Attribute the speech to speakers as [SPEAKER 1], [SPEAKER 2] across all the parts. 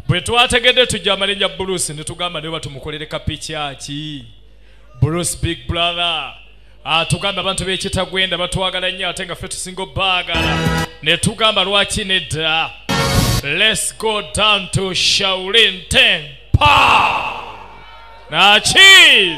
[SPEAKER 1] bwe twategedde tujja amanenya Bruce ne tugamba ne batumukolere kapicha ki Bruce Big Brother tugamba abantu b'ekitagwenda batwagala nnyo ate nga ffe tusinga obbaagala ne tugamba lwaki nedda. Let's go down to Shaolin Temple. Nachi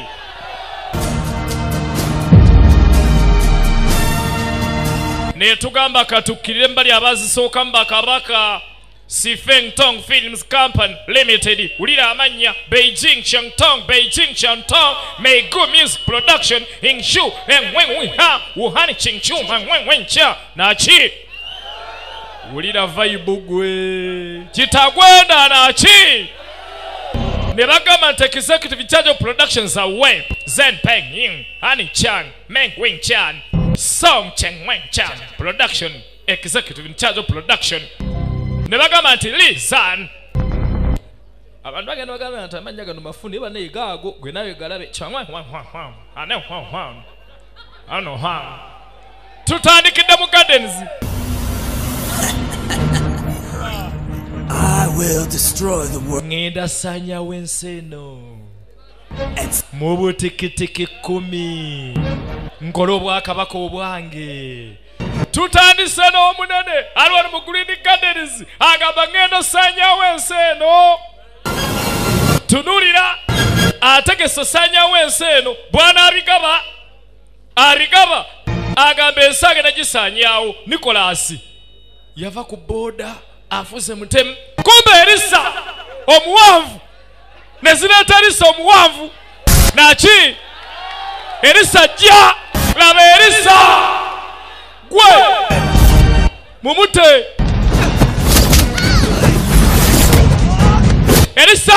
[SPEAKER 1] ne tugamba katukirire mbali abazisooka mbakabaka Sifeng Tong Films Company Limited ulira amanya Beijing Changtong May Good Music Production Ingshu ha Wuhan Chingchu Cha Nachi ulira vibe gwe kitagwenda Nachi ne bagamba nti executive charge of productions away Zen Peng Ying Hani Chan Meng Wing Chan Song Cheng Weng Chan production executive in charge of production ne bagamba nti Lizan abantu bagenda bagamba nti amanya gano mafuni eba neegaago gwe nawe galabe changwa ano tutandikidde mu gardens.
[SPEAKER 2] I will destroy the world.
[SPEAKER 1] Ngenda sanya wenseno mu butikitiki 10 nkolo obwakabaka obwange tutandise n'omunene alwali mu Green Gardens agamba ngenda sanya wenseno tunulira ategese sanya wenseno bwana arigaba agamba ensange nagisanyawo Nikolasi yava ku boda afuze mutemu kumbe Elisa omuwanvu nezireeta Elisa omuwanvu Nachi Elisa jja laba Elisa gwe mumute Elisa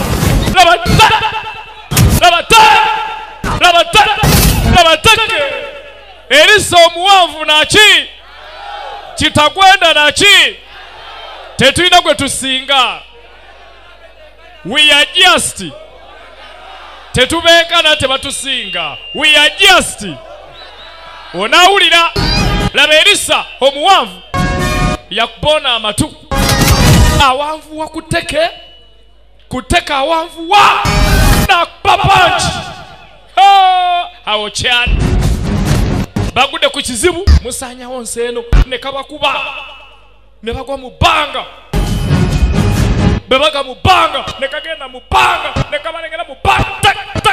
[SPEAKER 1] labatake Elisa omuwanvu Nachi kitagwenda Nachi tetulina gwe tusinga. We are just tetubeekana tebatusinga. We are just onawulira laba Elisa omuwanvu yakubona amatu awanvu wa kuteka awanvu wa na papanchi awo kyali bagudde ku kizibu musanyawo nseeno ne kabakuba ne bagwa mu bbanga bebaga mu bbanga ne kagenda mu bbanga ne kabalengera mu bbanga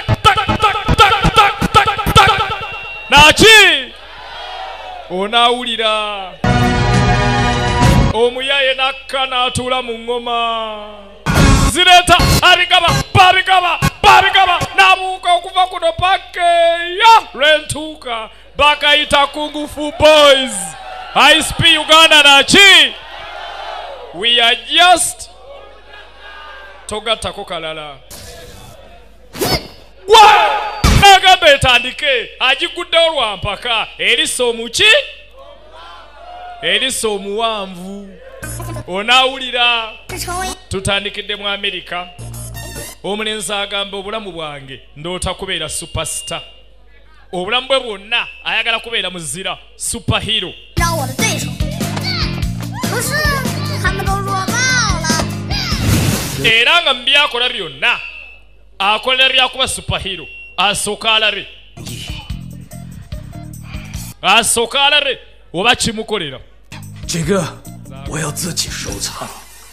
[SPEAKER 1] Nachi onawulira omuyaye nakka n'atuula mu ngoma zireeta abigaba n'abuuka okuva kuno pakeya lwentuuka bakayita Kung Fu Boys ICP Uganda Nachi we are just togatako kalala nagamba etandike agigudde olwampaka Elisa omuki Elisa omuwanvu onawulira tutandikidde mu America omulenzi agamba obulamu bwange ndoota kubeera superstar obulamu bwe bwonna ayagala kubeera muzira superhero era nga mu byakola byonna akolera byakuba superhero asooka alabe oba kimukolera
[SPEAKER 2] 这个我要自己收藏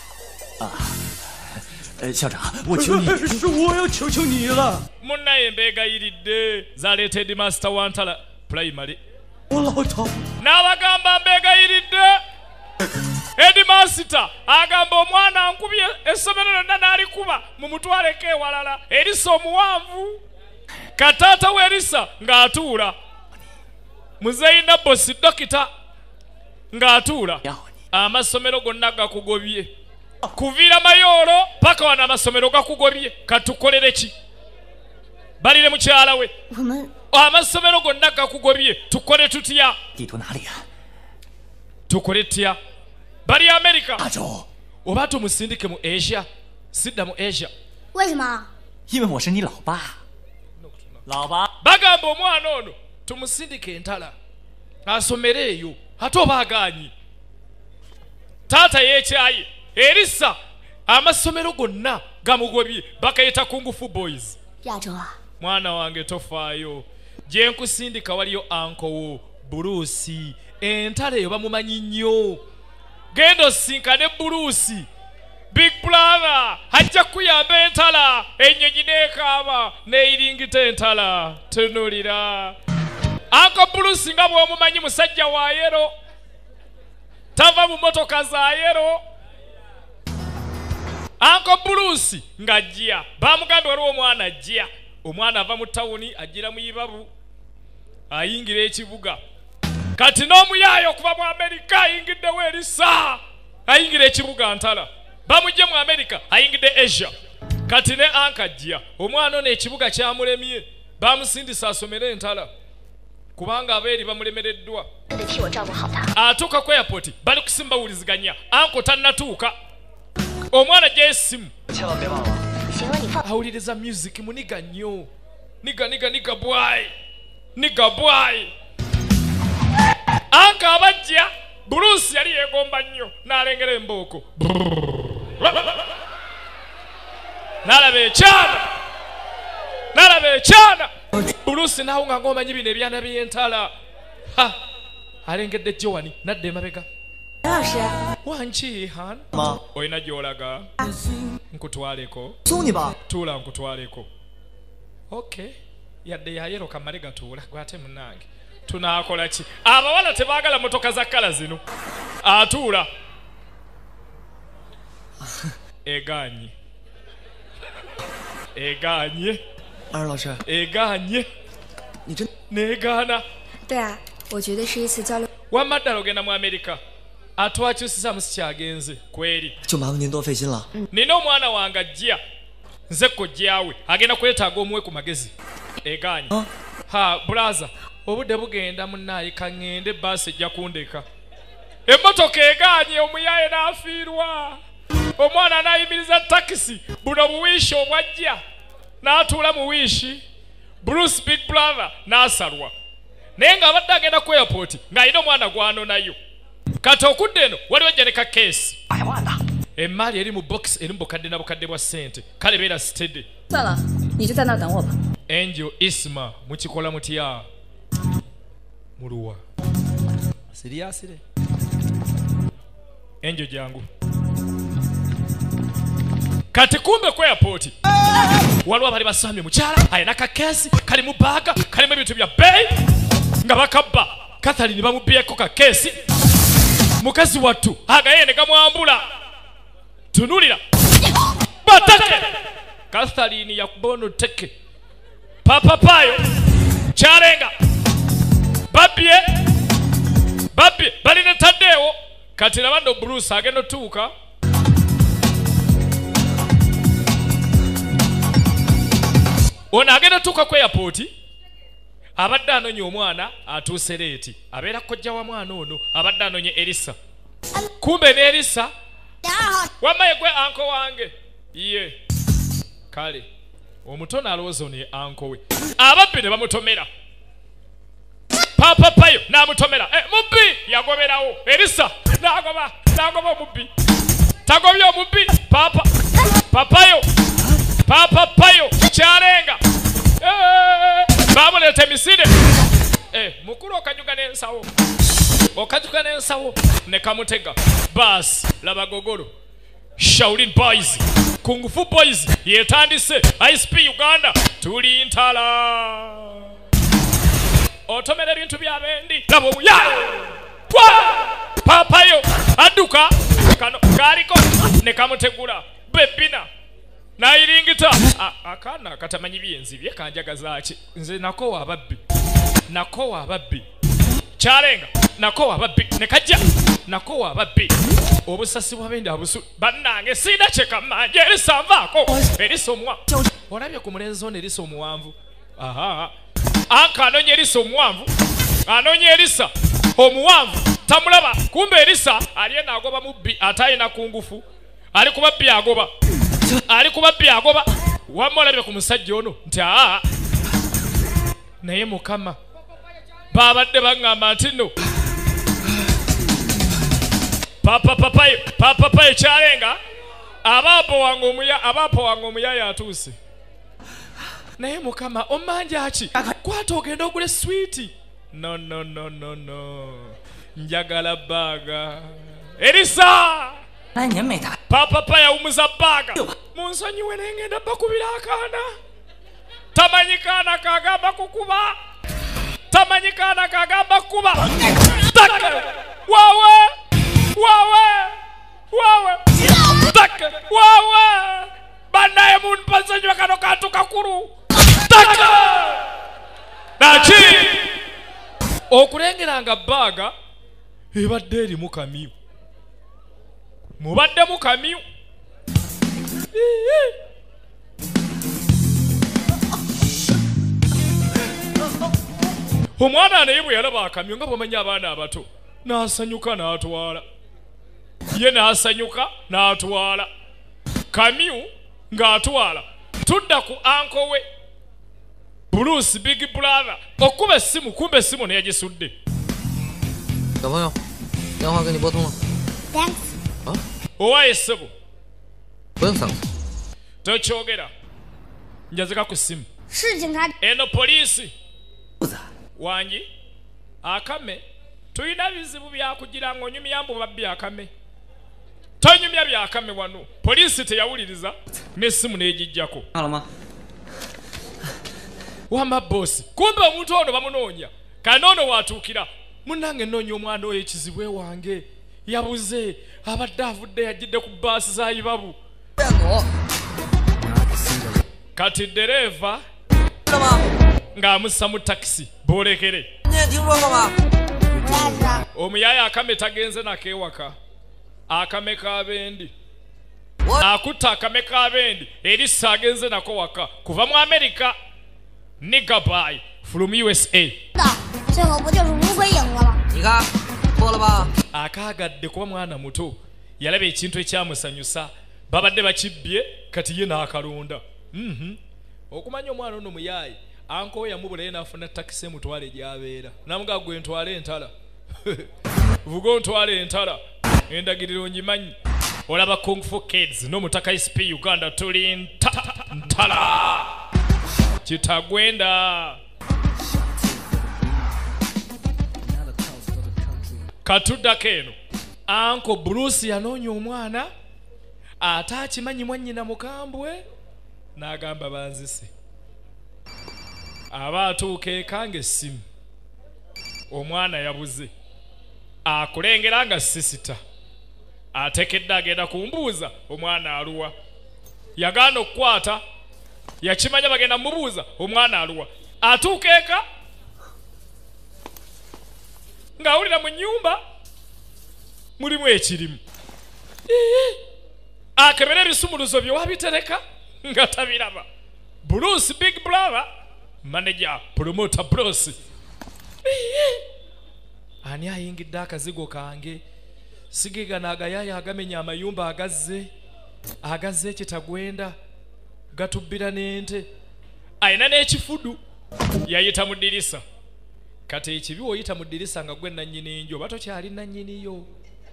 [SPEAKER 2] 校长我求你是我要求你了
[SPEAKER 1] munnaye mbeegayiridde zaleetedde master wantala primary
[SPEAKER 2] 我老头
[SPEAKER 1] n'abagamba mbeegayiridde headmaster agamba omwana ankubye essomero lyonna n'alikuba mu mutwaleko ewalala Elisa omuwanvu kataata we Elisa ng'atuula muzeeyi Nabbosi dokita ng'atuula amasomero gonna gakugobye kuviira Mayolo paka wana amasomero gakugobye katukolere ki balire mukyala we amasomero gonna gakugobye tukole tutya tukole tutya bali America oba tumusindike mu Asia sidda mu Asia
[SPEAKER 2] 为什么因为我是你老爸
[SPEAKER 1] bagamba omwana ono tumusindike entala asomere eyo ate oba aganyi taata yeekyaye Elisa amasomero gonna gamugobye bakayita kungufu boys. Mwana wange tofaayo gye nkusindika waliyo ankowo Bruce entale eyo bamumanyi nnyo genda osinkane Bruce Big Brother hajja kuyamba entala ennyonyi neekaaba neeyiringita entala tunulira Uncle Bruce nga bw'omumanyi musajja wa yero tava mu motoka za yero Uncle Bruce ng'ajja bamugambye waliwo omwana ajja omwana ava mu tawuni ajjira mu Ibabu ayingira ekibuga kati n'omuyaayo okuva mu Amerika ayingiddewo erisa ayingira ekibuga ntala bamujje mu Amerika ayingidde Asia kati ne ankajja omwana ono ekibuga kyamulemye bamusindisa asomere entala kubanga abeeri bamulemereddwa atuuka ku airport bali kusimba wuliziganya anko tannatuuka omwana gy'essimu awuliriza music muniga nnyo niga bwai anka abajja Bruce yali yeegomba nnyo n'alengera embooko n'alaba ekyana Bruce nawo nga ng'omanyi bino ebyana by'entala alengedde Joani nadda emabega wanki han olina gy'olaga nkutwaleko tuula nkutwaleko okay yadde yayero kamale gatuula gwate munange tunaakola ki abawala tebaagala motoka za kala zino atuula eganye negana
[SPEAKER 3] 对啊，我觉得是一次交流。
[SPEAKER 1] wamaddala ogenda mu Amerika atwakyusiza musikyagenze kweri
[SPEAKER 2] 就麻烦您多费心了。
[SPEAKER 1] nina omwana wange ajja nze kojjaawe agenda kwetaaga omuwe ku magezi eganye brother obudde bugenda munnaye kaŋŋende baasi ejja kundeka emmotoka eganye omuyaaye n'afiirwa omwana n'ayimiriza takisi buno buwiishi obwajja n'atuula mu wiishi Bruce Big Brother n'asalwa naye ng'abadde agenda ku airport ng'alina omwana gw'anonayo kati okudde eno waliwo jja ne ka keesi emmaali eri mu box eri mu bukadde na bukadde bwa ssente kale beera steady
[SPEAKER 3] 算了，你就在那儿等我吧。
[SPEAKER 1] Angel Isma mukikola mutya muluwa siriyasire Angel jangu kati kumbe ku airport waliwo abali basamye mukyala ayina kakeesi kali mu baaga kalimu ebintu bya bbeeyi nga bakabba Catherine bamubyeko kakeesi mukazi wattu agaye ne gamwambula tunulira batake Catherine yakubono teke papa payo kyalenga babye balina taddeewo kati nabando Bruce agenda otuuka ono agenda otuuka ku airport abadde anoonya omwana atuuse leeti abeera kojja wa mwana ono abadde anoonya Elisa kumbe ne Elisa wamaye gwe anko wange ye kale omutono alowooza ono ye anko we ababbi ne bamutomera papa payo n'amutomera mubbi yagoberawo Elisa n'agoba omubbi tagobye omubbi papa payo kyalenga bamuleeta emisinde mukulu okajuka n'ensawo ne kamutega baasi laba gogolo Shaolin Boys Kungufu Boys yetandise ICP Uganda tuli ntala otomera ebintu byabendi laba omuyayo papayo adduka kano kaliko ne kamutegula bebina nayiringita akaana katamanyi byenzibye kanjagaza ki nze nakowa ababbi kyalenga nakowa ababbi ne kajja nakowa ababbi obusasi bw'abendi abusu bannange sina kyekamanje Elisa nvaako Elisa omuwa olabye ku mulenzi ono Elisa omuwanvu anka anoonya Elisa omuwanvu anoonya Elisa omuwanvu tamulaba kumbe Elisa aliye naagoba mubbi ate ayina kungufu ali kubabbi agoba wamma olabye ku musajja ono nti naye mukama babadde baŋŋamba nti no papa papayo kyalenga abapo wange omuyaya atuuse naye mukama omanja ki kwata ogenda ogule sweeti no njagala baaga Elisa papa yawumuza baaga munsonyiwe naye ngenda bakubira akaana tamanyi kaana kagamba kukuba tamanyi kaana kagamba kuba wawe banaye munpasonyiwe kano kantu kakulu naki okulengeranga baaga ebadde eri mukamiyu mubadde mukamiyu omwana naye bwe yalaba akamyu nga bwamanya abaana abato n'asanyuka n'atwala ye n'asanyuka n'atwala kamyu ng'atwala tudda ku anko we Bruce Big Brother okuba essimu kumbe essimu ne yagisudde
[SPEAKER 4] 小朋友，电话给你拨通了。
[SPEAKER 3] Thanks.
[SPEAKER 4] 啊，
[SPEAKER 1] owaye ssebo
[SPEAKER 4] 不用 thanks。
[SPEAKER 1] tokyogera njazika ku ssimu
[SPEAKER 3] 是警察。
[SPEAKER 1] eno poliisi wangi akame tulina bizibu byakugira ng'onyumya mbu babbi akame tonyumya byakame wano poliisi teyawuliriza n'essimu n'egijjako
[SPEAKER 2] 到了吗？
[SPEAKER 1] wama bosi kumbe omuntu ono bamunoonya kanoono watuukira munnange nnoonya omwana oyo ekizibwe wange yabuze abadde avudde yajjidde ku baasi za ibabu kati dereeva ng'amussa mu takisi boolekere
[SPEAKER 4] 你也听说过吗？
[SPEAKER 1] omuyaya akame tagenze nakewaka akame k'abendi
[SPEAKER 4] What?
[SPEAKER 1] akutta akame k'abendi erissa agenze nako waka kuva mu America Niggaby from USA
[SPEAKER 3] 最后不就是乌龟赢了吗？
[SPEAKER 4] 你看，错了吧？
[SPEAKER 1] akaagadde kuba mwana muto yalaba ekintu ekyamusanyusa babadde bakibbye kati ye n'akalonda okumanya omwana ono muyaayi anko yamubula ye n'afuna takisi emutwale gy'abeera namugaa gwe ntwale entala vuga ontwale entala endagiriro ngimanyi olaba Kung Fu Kids n'Omutaka ICP Uganda tuli ntala kitagwenda katuddako eno anko Bruce yanoonya omwana ate akimanyi mwannyina mukambwe n'agamba banzise aba atuuka eka ng'essimu omwana yabuze akulengera nga sisita atekedde agenda kumbuuza omwana aluwa yagaana okukwata yakimanya bagenda mubuuza omwana aluwa atuuka eka ng'awulira mu nnyumba mulimu ekirimu akebera ebisumuluzo bye wabitereka nga tabiraba Bruce Big Brother manager promoter Bruce ani ayingidde akazigo kange sigega n'agayaya agamenya amayumba agazze ekitagwenda gatubbira n'ente ayina n'ekifudu yayita mu ddirisa kati ekibi oyita mu ddirisa nga gwe nannyini njo oba tokyali nannyiniyo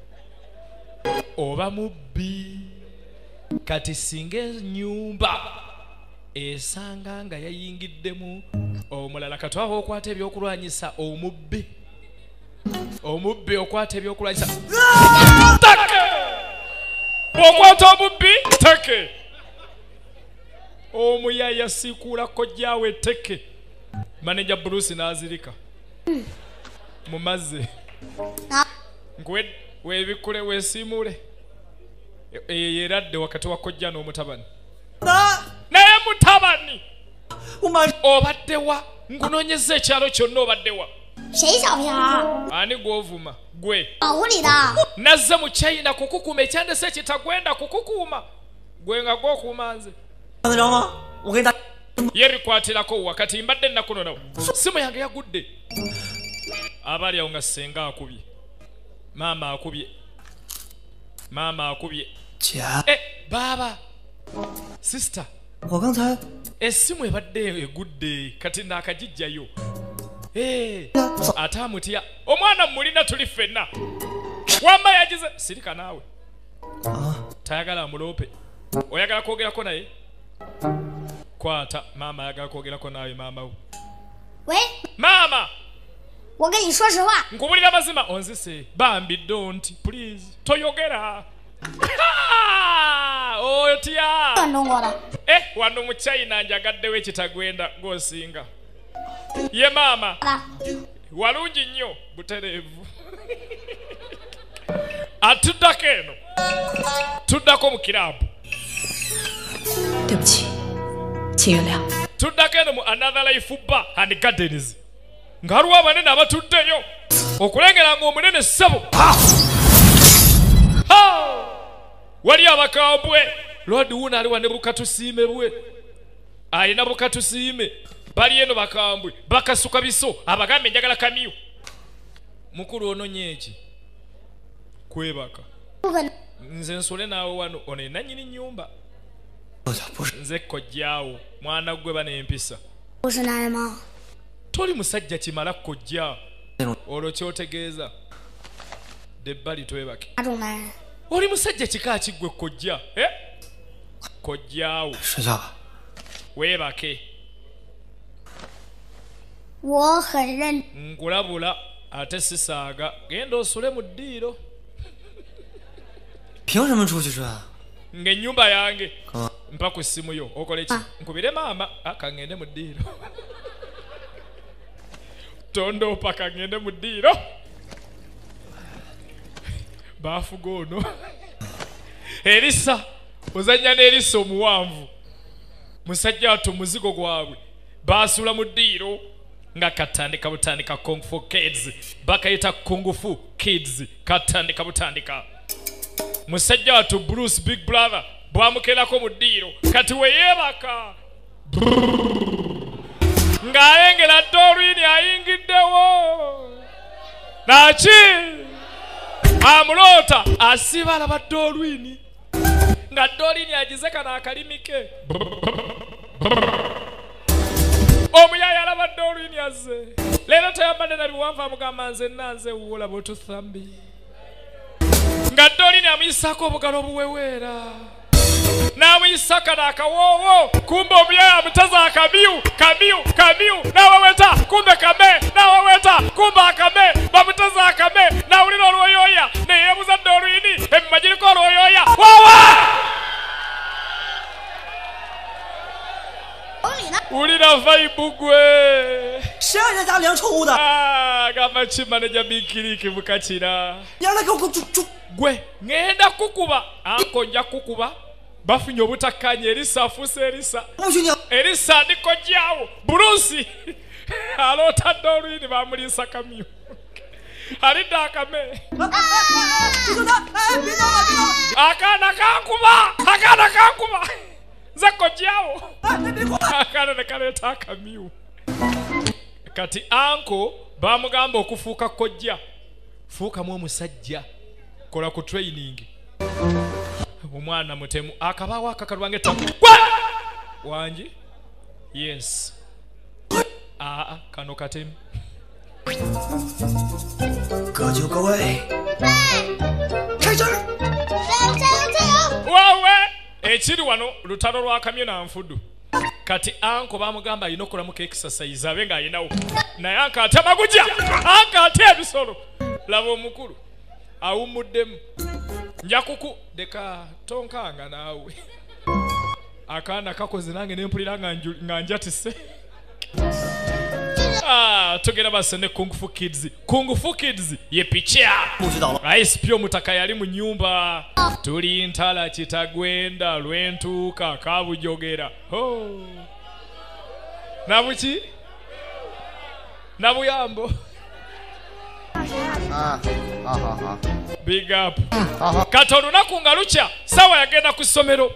[SPEAKER 1] oba mubbi kati singa ennyumba esanga nga yayingiddemu omulala katwaba okwata ebyokulwanyisa omubbi okwata ebyokulwanyisa take okwata omubbi take omuyaya siikuula kojjaawe teke maneja Bruce n'azirika mu mazzi weebikule weesiimuule yeeradde wakati wa kojja n'omutabani naye mutabani obaddewa ngunoonyeza ekyalo kyonna obaddewa
[SPEAKER 3] 谁小平儿？
[SPEAKER 1] ani gw'ovuma gwe
[SPEAKER 3] 保护你的。
[SPEAKER 1] nazze mu China kukukuuma ekyandese kitagwenda kukukuuma gwe nga gw'okuuma nze
[SPEAKER 2] 看得着吗？我给你打。
[SPEAKER 1] ye bikwatirako wakati mbadde nakunonawo simu yange yagudde abaali awo nga senga akubye maama akubye
[SPEAKER 2] 姐，
[SPEAKER 1] baaba sister
[SPEAKER 2] 我刚才
[SPEAKER 1] essimu ebadde egudde kati naakagijjayo ate amutya omwana mulina tuli ffenna wamba yagize sirika naawe tayagala amulope oyagala kwogerako naye kwata mama ayagala kwogerako nawe mama wo
[SPEAKER 3] 喂，
[SPEAKER 1] mama
[SPEAKER 3] 我跟你说实话，
[SPEAKER 1] nkubulira mazima onzise bambi don't please toyogera otya
[SPEAKER 3] 很中国的。
[SPEAKER 1] wano mu China njagaddewo ekitagwenda ng'osinga ye mama walungi nnyo butereevu atuddako eno tuddako mu kiraabu
[SPEAKER 5] 对不起，请原谅。
[SPEAKER 1] tuddako eno mu another life bar and gardens nga waliwo abanene abatuddeyo okulengera ng'omunene ssebo wali abakambwe lodi wuno aliwa ne bukatusiime bwe alina bukatusiime bali eno bakambwe bakasuka biso abagambe njagala kamyu mukulu ononye eki kwebaka
[SPEAKER 3] 不可能，
[SPEAKER 1] nze nsole naawe wano ono ye nannyini nnyumba nze kojjaawo mwana gwe banempisa
[SPEAKER 3] 不是男人吗？
[SPEAKER 1] toli musajja kimala kojja olwo kyotegeeza debbali twebake
[SPEAKER 3] 哪种男人？
[SPEAKER 1] oli musajja kika kiggwe kojja kojjaawo
[SPEAKER 4] 睡觉吧。
[SPEAKER 1] weebake
[SPEAKER 3] 我很认，
[SPEAKER 1] nkulabula ate sisaaga genda osule mu ddiiro
[SPEAKER 4] 凭什么出去睡啊？
[SPEAKER 1] ng'ennyumba yange
[SPEAKER 4] 哥，
[SPEAKER 1] mpa ku ssimu yo okole ki nkubire maama akangende mu ddiiro tondoopa kangende mu ddiiro baafuga ono erisa ozannya n'erisa omuwanvu musajja wato muzigo gwabwe baasula mu ddiiro nga katandika butandika kung fu kids bakayita kung fu kids katandika butandika musajja wato Bruce Big Brother bwamukerako mu ddiiro kati weyeebaka ng'ayengera Doreen ayingiddewo naki amuloota asiba alaba Doreen nga Doreen agize kano akalimi ke omuyaya alaba Doreen azze leero tayambadde na biwanvu amugamba nze nanze wuula bwetuthambi nga Doreen amuyisako obugalo obuweweera n'amuyisa kano akawoowo kumbe omuyaya amutaza akamyu n'aweweta kumbe kame n'aweweta kumbe akame bamutaza akame n'awulira olwoyooya neyeebuza Doreen emima giriko olwoyooya wawa wulira vaibu gwe
[SPEAKER 2] 谁让人家两臭的？
[SPEAKER 1] gamba kimaneja bikiriki bukakira
[SPEAKER 2] 你让他给我住！
[SPEAKER 1] gwe ngenda kukuba anko nja kukuba bafunye obutakkanya erisa afuuse erisa
[SPEAKER 2] 不许你！
[SPEAKER 1] erisa ndiko jyawo Bruce aloota Doreen bamuliisa kamyu alidde akame
[SPEAKER 2] 别动他！哎，别动了，别动了！
[SPEAKER 1] akaana kankuba nze kojjawo akaana ne kaleeta akamyu kati anko bamugamba okufuuka kojja fuukamu omusajja kola ku training omwana mutemu akabaawo akakalwange tamu wangi yes kano katemu
[SPEAKER 2] 各就各位，开始！
[SPEAKER 1] wawe ekiri wano lutalo lwa kamyu na nfudu kati anko bamugamba alina okulamuka exercise abe ng'ayinawo naye anka ate amagujja anka ate ebisolo laba omukulu awummuddemu njakuku deka tonkanga naawe akaana kakoze nange nempulira nga njatise tugenda basene kung fu kids ye picha
[SPEAKER 2] 不知道了。
[SPEAKER 1] ICP Omutaka yali mu nyumba tuli ntala kitagwenda lwentuuka kabujogera nabuki nabuyambo big up kati olunaku nga lukya sawa yagenda ku ssomero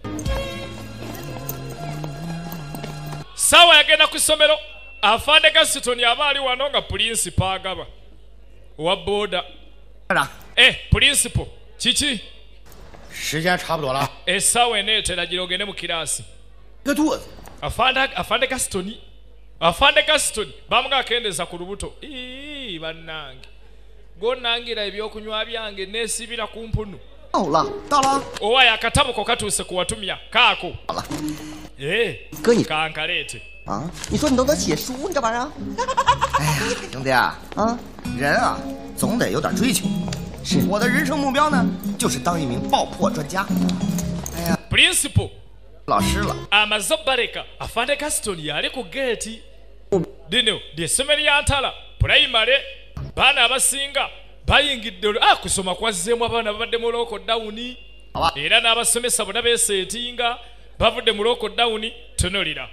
[SPEAKER 1] afande Gaston aba ali wano nga principal agaba wa boda
[SPEAKER 2] 站长，
[SPEAKER 1] principal kiki
[SPEAKER 2] 时间差不多了，
[SPEAKER 1] essaawa eneetera gira ogende mu kiraasi
[SPEAKER 2] 个肚子。
[SPEAKER 1] afande Gaston bamuga akendeeza ku lubuto bannange gonangira ebyokunywa byange neesibira ku mpunu
[SPEAKER 2] 到了，到了。
[SPEAKER 1] owaye akatabo ko katuuse kuwatumya kaako.
[SPEAKER 2] 好了。
[SPEAKER 1] 哥你kankalete
[SPEAKER 2] 啊，你说你都能写书，你这玩意儿？哎呀，兄弟啊，人啊，总得有点追求。是我的人生目标呢，就是当一名爆破专家。哎呀
[SPEAKER 1] principal
[SPEAKER 2] 老师了。
[SPEAKER 1] amaze baleka afande Gaston yali ku gate. Dino lyessomero lya Ntala primary baana abasinga bayingidde kusoma kwazzeemu abaana babadde mu lockdown era n'abasomesa bonna beeseetinga bavudde mu lockdown tunulira.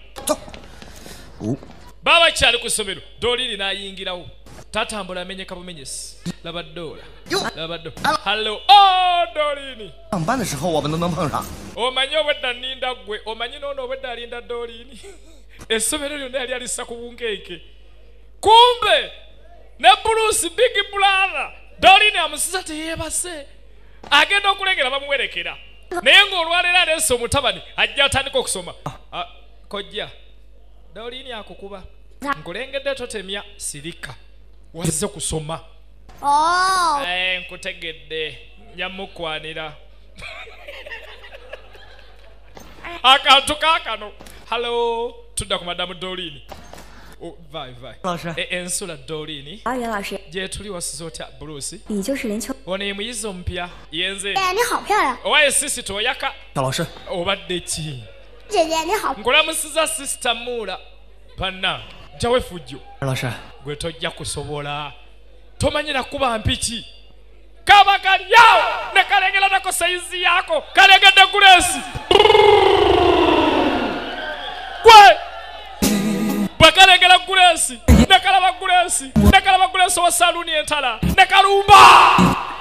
[SPEAKER 1] Baba kyali ku ssomero Dolini n'ayingirawo tatambula amenyeka bumenyesi. Laba Dola. Laba Dola. Hello. Oh Dolini.
[SPEAKER 2] 上班的时候我们都能碰上。
[SPEAKER 1] Omanyi obwedda nninda ggwe omanyi n'ono obwedda alinda Dolini. Essomero lyonna yali alissa ku bunkeeke. Kumbe ne Bruce Big Brother Dolini amusiza teyeebase agenda okulengera bamuwerekera naye ng'olwaleero aleese omutabani ajja atandika okusoma. Kojja Dolini akukuba nkulengedde totemya sirika wazze kusoma. Nkutegedde nyamukwanira akantu kaakano. Hello tudda ku madamu Dolini. Vai.
[SPEAKER 2] 老师，
[SPEAKER 1] ensula Dolini
[SPEAKER 5] 袁老师，
[SPEAKER 1] gye tuli wasiza otya Bruce?
[SPEAKER 5] 你就是林秋。
[SPEAKER 1] ono ye muyizi omupya yenze.
[SPEAKER 3] 哎，你好漂亮，
[SPEAKER 1] owaye sisi toyaka
[SPEAKER 2] 小老师，
[SPEAKER 1] obadde ki?
[SPEAKER 3] 姐姐你好。
[SPEAKER 1] nkulamusiza sister Mula panna jawe fujjo
[SPEAKER 2] 老师，
[SPEAKER 1] gwe tojja kusobola tomanyira kuba mpiki kaba kalyawo ne kalengera nako saizi yako kalegedde Grace gwe bwakalengera Grace nekalaba Grace wa saluni entala nekalumba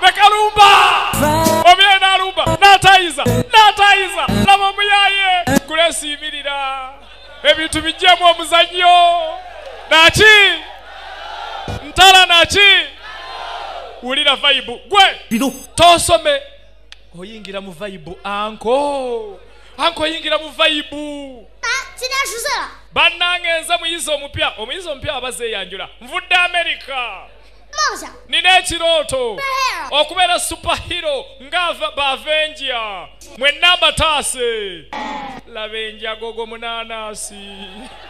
[SPEAKER 1] omye nalumba natayiza laba omuyaye Grace yimirira ebintu bijjemu omuzannyo naki ntala naki wulira vibe gwe tosome oyingira mu vibe anko yingira mu vibe.
[SPEAKER 3] 今年10岁了。
[SPEAKER 1] bannange nze omuyizi omupya abazeeyanjula nvudde America.
[SPEAKER 3] 梦想
[SPEAKER 1] nina ekirooto okubeera superhero nga Bavenja mwenna mbataase laba enjagogo munanasi.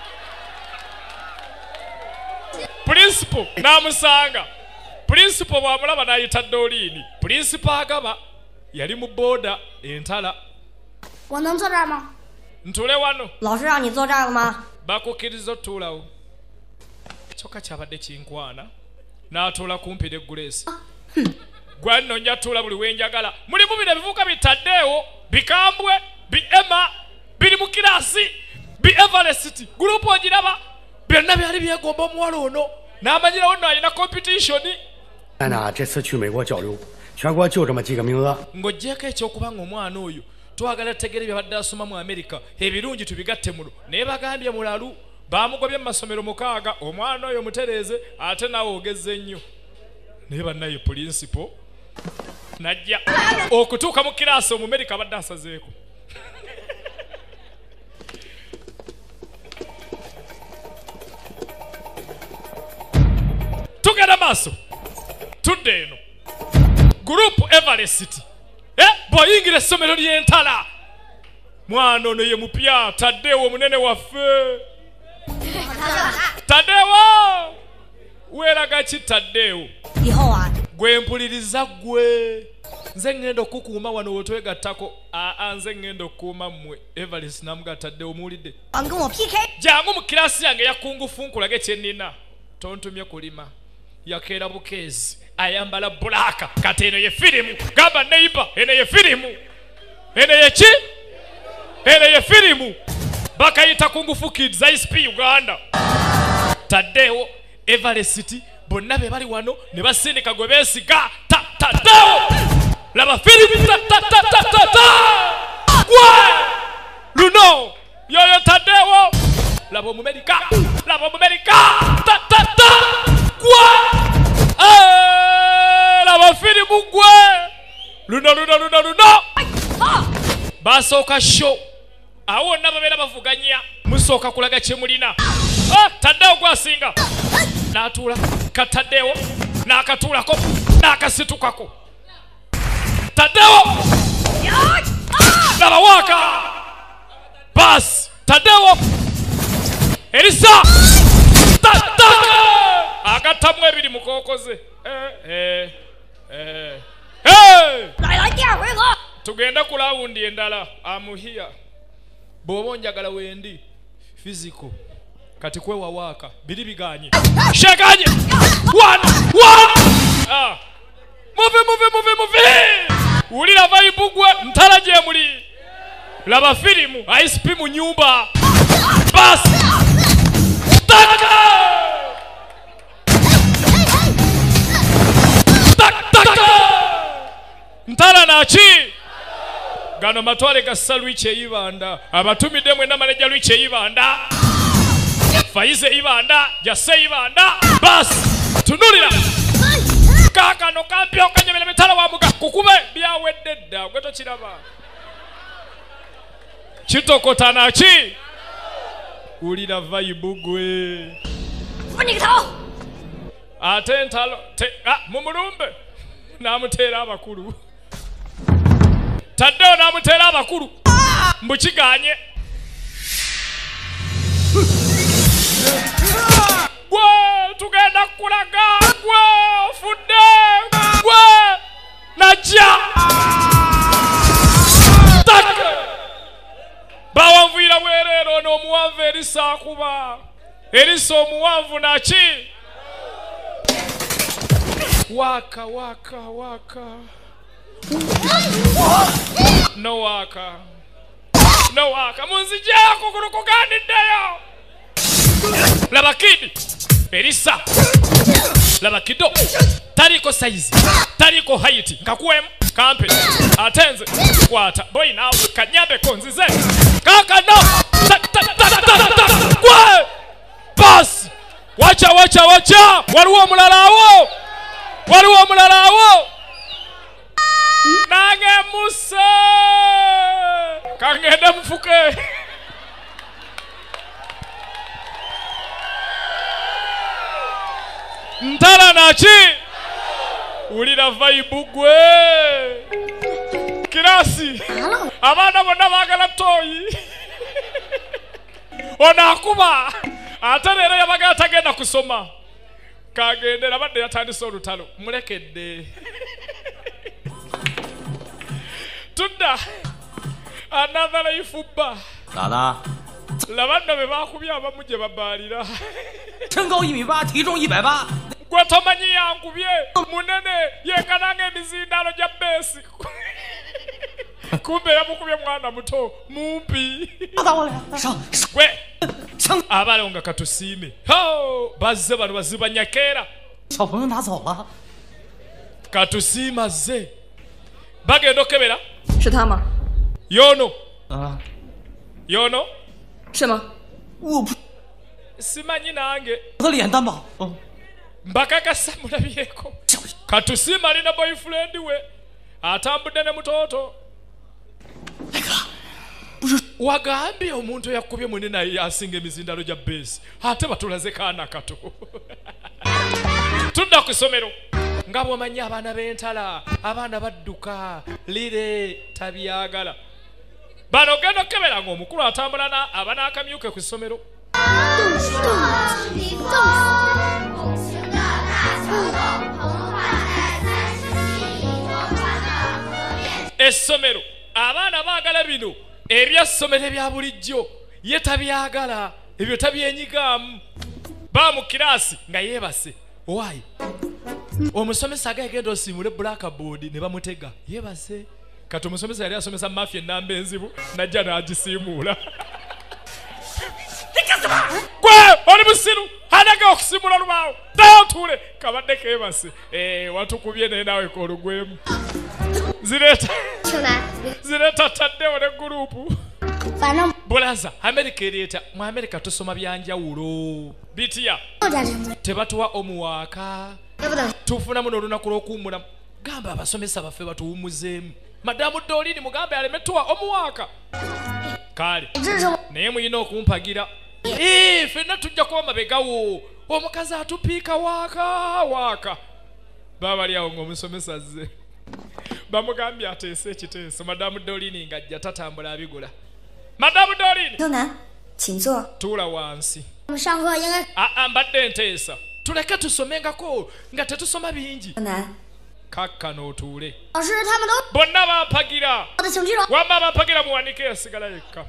[SPEAKER 1] Principal n'amusanga. Principal bw'amulaba n'ayita Dolini. Principal agaba yali mu boda entala.
[SPEAKER 3] 我能坐这儿吗？
[SPEAKER 1] ntule wano.
[SPEAKER 3] 老师让你坐这儿了吗？
[SPEAKER 1] bakukkiriza otuulawo kyokka kyabadde kinkwana n'atuula kumpi ne Grace. Gwe nno nja tuula buli wenjagala. Mulimu bino ebivuuka bitaddeewo bikambwe bi Emma biri mu kirasi bi Everest gurupu ogiraba byonna byali byegomba omuwala ono n'amanyirawo nno alina competition.
[SPEAKER 6] 安娜这次去美国交流，全国就这么几个名额。
[SPEAKER 1] ng'oggyeko ekyokubanga omwana oyo twagala tutegere byabadde asoma mu America ebirungi tubigatte muno naye bagambye mulalu baamugobye mu masomero 6 omwana oyo mutereeze ate nawe ogezze nnyo naye bannaye principal najja okutuuka mu kiraasi Omumerika abadde asazeeko. tugenda maaso tudde eno gurupu Everest bw'oyingira essomero ly'entala mwana ono ye mupya Taddewo omunene waffe. Taddewo weeraga ki Taddewo? gwe mpuliriza gwe nze ngenda okukuuma wano wetwegattako. nze ngenda okukuuma mmwe. Everest n'amugatta Taddewo muwulidde jangu mu kirasi yange yakungufu nkulage kyennina tontumye kulima yakeera bukeezi ayambala bulaka kati eno ye firimu gamba neiba eno ye firimu eno ye ki eno ye firimu bakayita kungufu kids ICP Uganda. Taddewo Everest bonna be bali wano ne basindika gwe beesiga Taddewo laba firimu gwe luno yoyo Taddewo laba Omumerika gwe laba firimu gwe luno basooka show awo wonna babeera bavuganya musooka kulaga kye mulina. Taddewo gwasinga n'atuula ka Taddewo n'akatuulako n'akasitukako. Tadeo laba waka bas Tadeo Elisa agatamwe ebiri mukokoze tugenda ku lawundi endala amuhia bw'oba onjagala wendi physical kati kwewa waka biri biganye sheganye move ulira vibe gwe ntala gye muli laba filimu ICP mu nyumba bas taka ntala nachi gano matwale ga salwiche ibanda abatumide mwe namaleja lwiche ibanda faize ibanda jase ibanda bas tunulira kaka no kampyo kanyemele metala wa muga kukube byawededda gweto kiraba kitokota nachi ulira vibe gwe ate ntalo mumulumbe namutera abakulu Tadeo namutera abakulu mbukiganye gwe tugenda kulaga gwe ofudde gwe najja bawanvuira werero n'omuwanvu erisa kuba erisa omuwanvu naki waka no waka munzijako kurukuganiddeyo laba kidi Elisa laba kido tariko size tariko height ngakuwemu kampe atenze kwata boy now kanyabe konzize kaka no kwa pass wacha waliwo mulalawo nange musa kangenda mfuke ntala nachi ulira vibe gwe kirasi abana bonna bagala toyi onakuba aterere yabagala tagenda kusoma kagendera badde yatandise olutalo mulekedde Tunda another life ba
[SPEAKER 2] Dada
[SPEAKER 1] labanda be bakubya abamuje babalira
[SPEAKER 2] 身高1.8米体重180
[SPEAKER 1] gwe tomanyi yankubye munene yekananga emizindalo gya besi kumbe yamukubye mwana muto mumpi gwe abalonga katusiime bazze bano bazibanyakera
[SPEAKER 2] 小朋友拿走了
[SPEAKER 1] katusiima ze bagenda okebera
[SPEAKER 5] 是他吗？
[SPEAKER 1] yono
[SPEAKER 2] 啊
[SPEAKER 1] yono
[SPEAKER 5] 是吗？
[SPEAKER 2] 我不
[SPEAKER 1] simanyi nange
[SPEAKER 2] 我的脸蛋吧
[SPEAKER 1] mbakakasa mulabyeko katusiima alina boyfriend we atambudde ne mutoto wagambye omuntu yakubye munene naye asinga emizindalo gya besi ate batulaze kaana kato tudda ku ssomero nga bw'omanyi abaana b'entala abaana badduka lire tabyagala bano genda okebera ng'omukulu atambula abana akamyuke ku ssomero essomero abaana baagala bino ebyassomero ebya bulijjo ye tabyagala ebyo tabyenyigaamu ba mu kiraasi nga yeebase owaayi omusomesa agagenda osimule blackboard ne bamutega yeebase kati omusomesa yali asomesa mafya ennamba enzibu najja n'agisiimuula gwe oli musiru anaga okusimula lubaawo ddayo otuule kabadde keebase watukubye naye naawe koolugwemu zireeta taddewo ne guruupu bulaza amerika ereeta mu amerika tusoma byanjawulo bitiya tebatuwa omuwaaka tufunamu n'olunaku lw'okuwummulamu gamba abasomesa baffe batuwummuzeemu madamu dolini mugambe aleme tuwa omuwaaka kale naye muyina okumpagira ffenna tujja kuba mabegawo omukazi atupiika waaka baba ali awo ng'omusomesa zze bamugambye ateese ekiteeso madamu Dolini ng'ajja tatambula abigula. Madamu Dolini
[SPEAKER 5] 秋楠，请坐。
[SPEAKER 1] tuula wansi.
[SPEAKER 3] 我们上课应该
[SPEAKER 1] mbadde nteesa tuleke tusomengako nga tetusoma bingi.
[SPEAKER 5] 秋楠，
[SPEAKER 1] kakkano otuule.
[SPEAKER 3] 老师他们都
[SPEAKER 1] bonna bampagira
[SPEAKER 3] 我的请记录。
[SPEAKER 1] wamma bampagira muwanike yasigala yekka.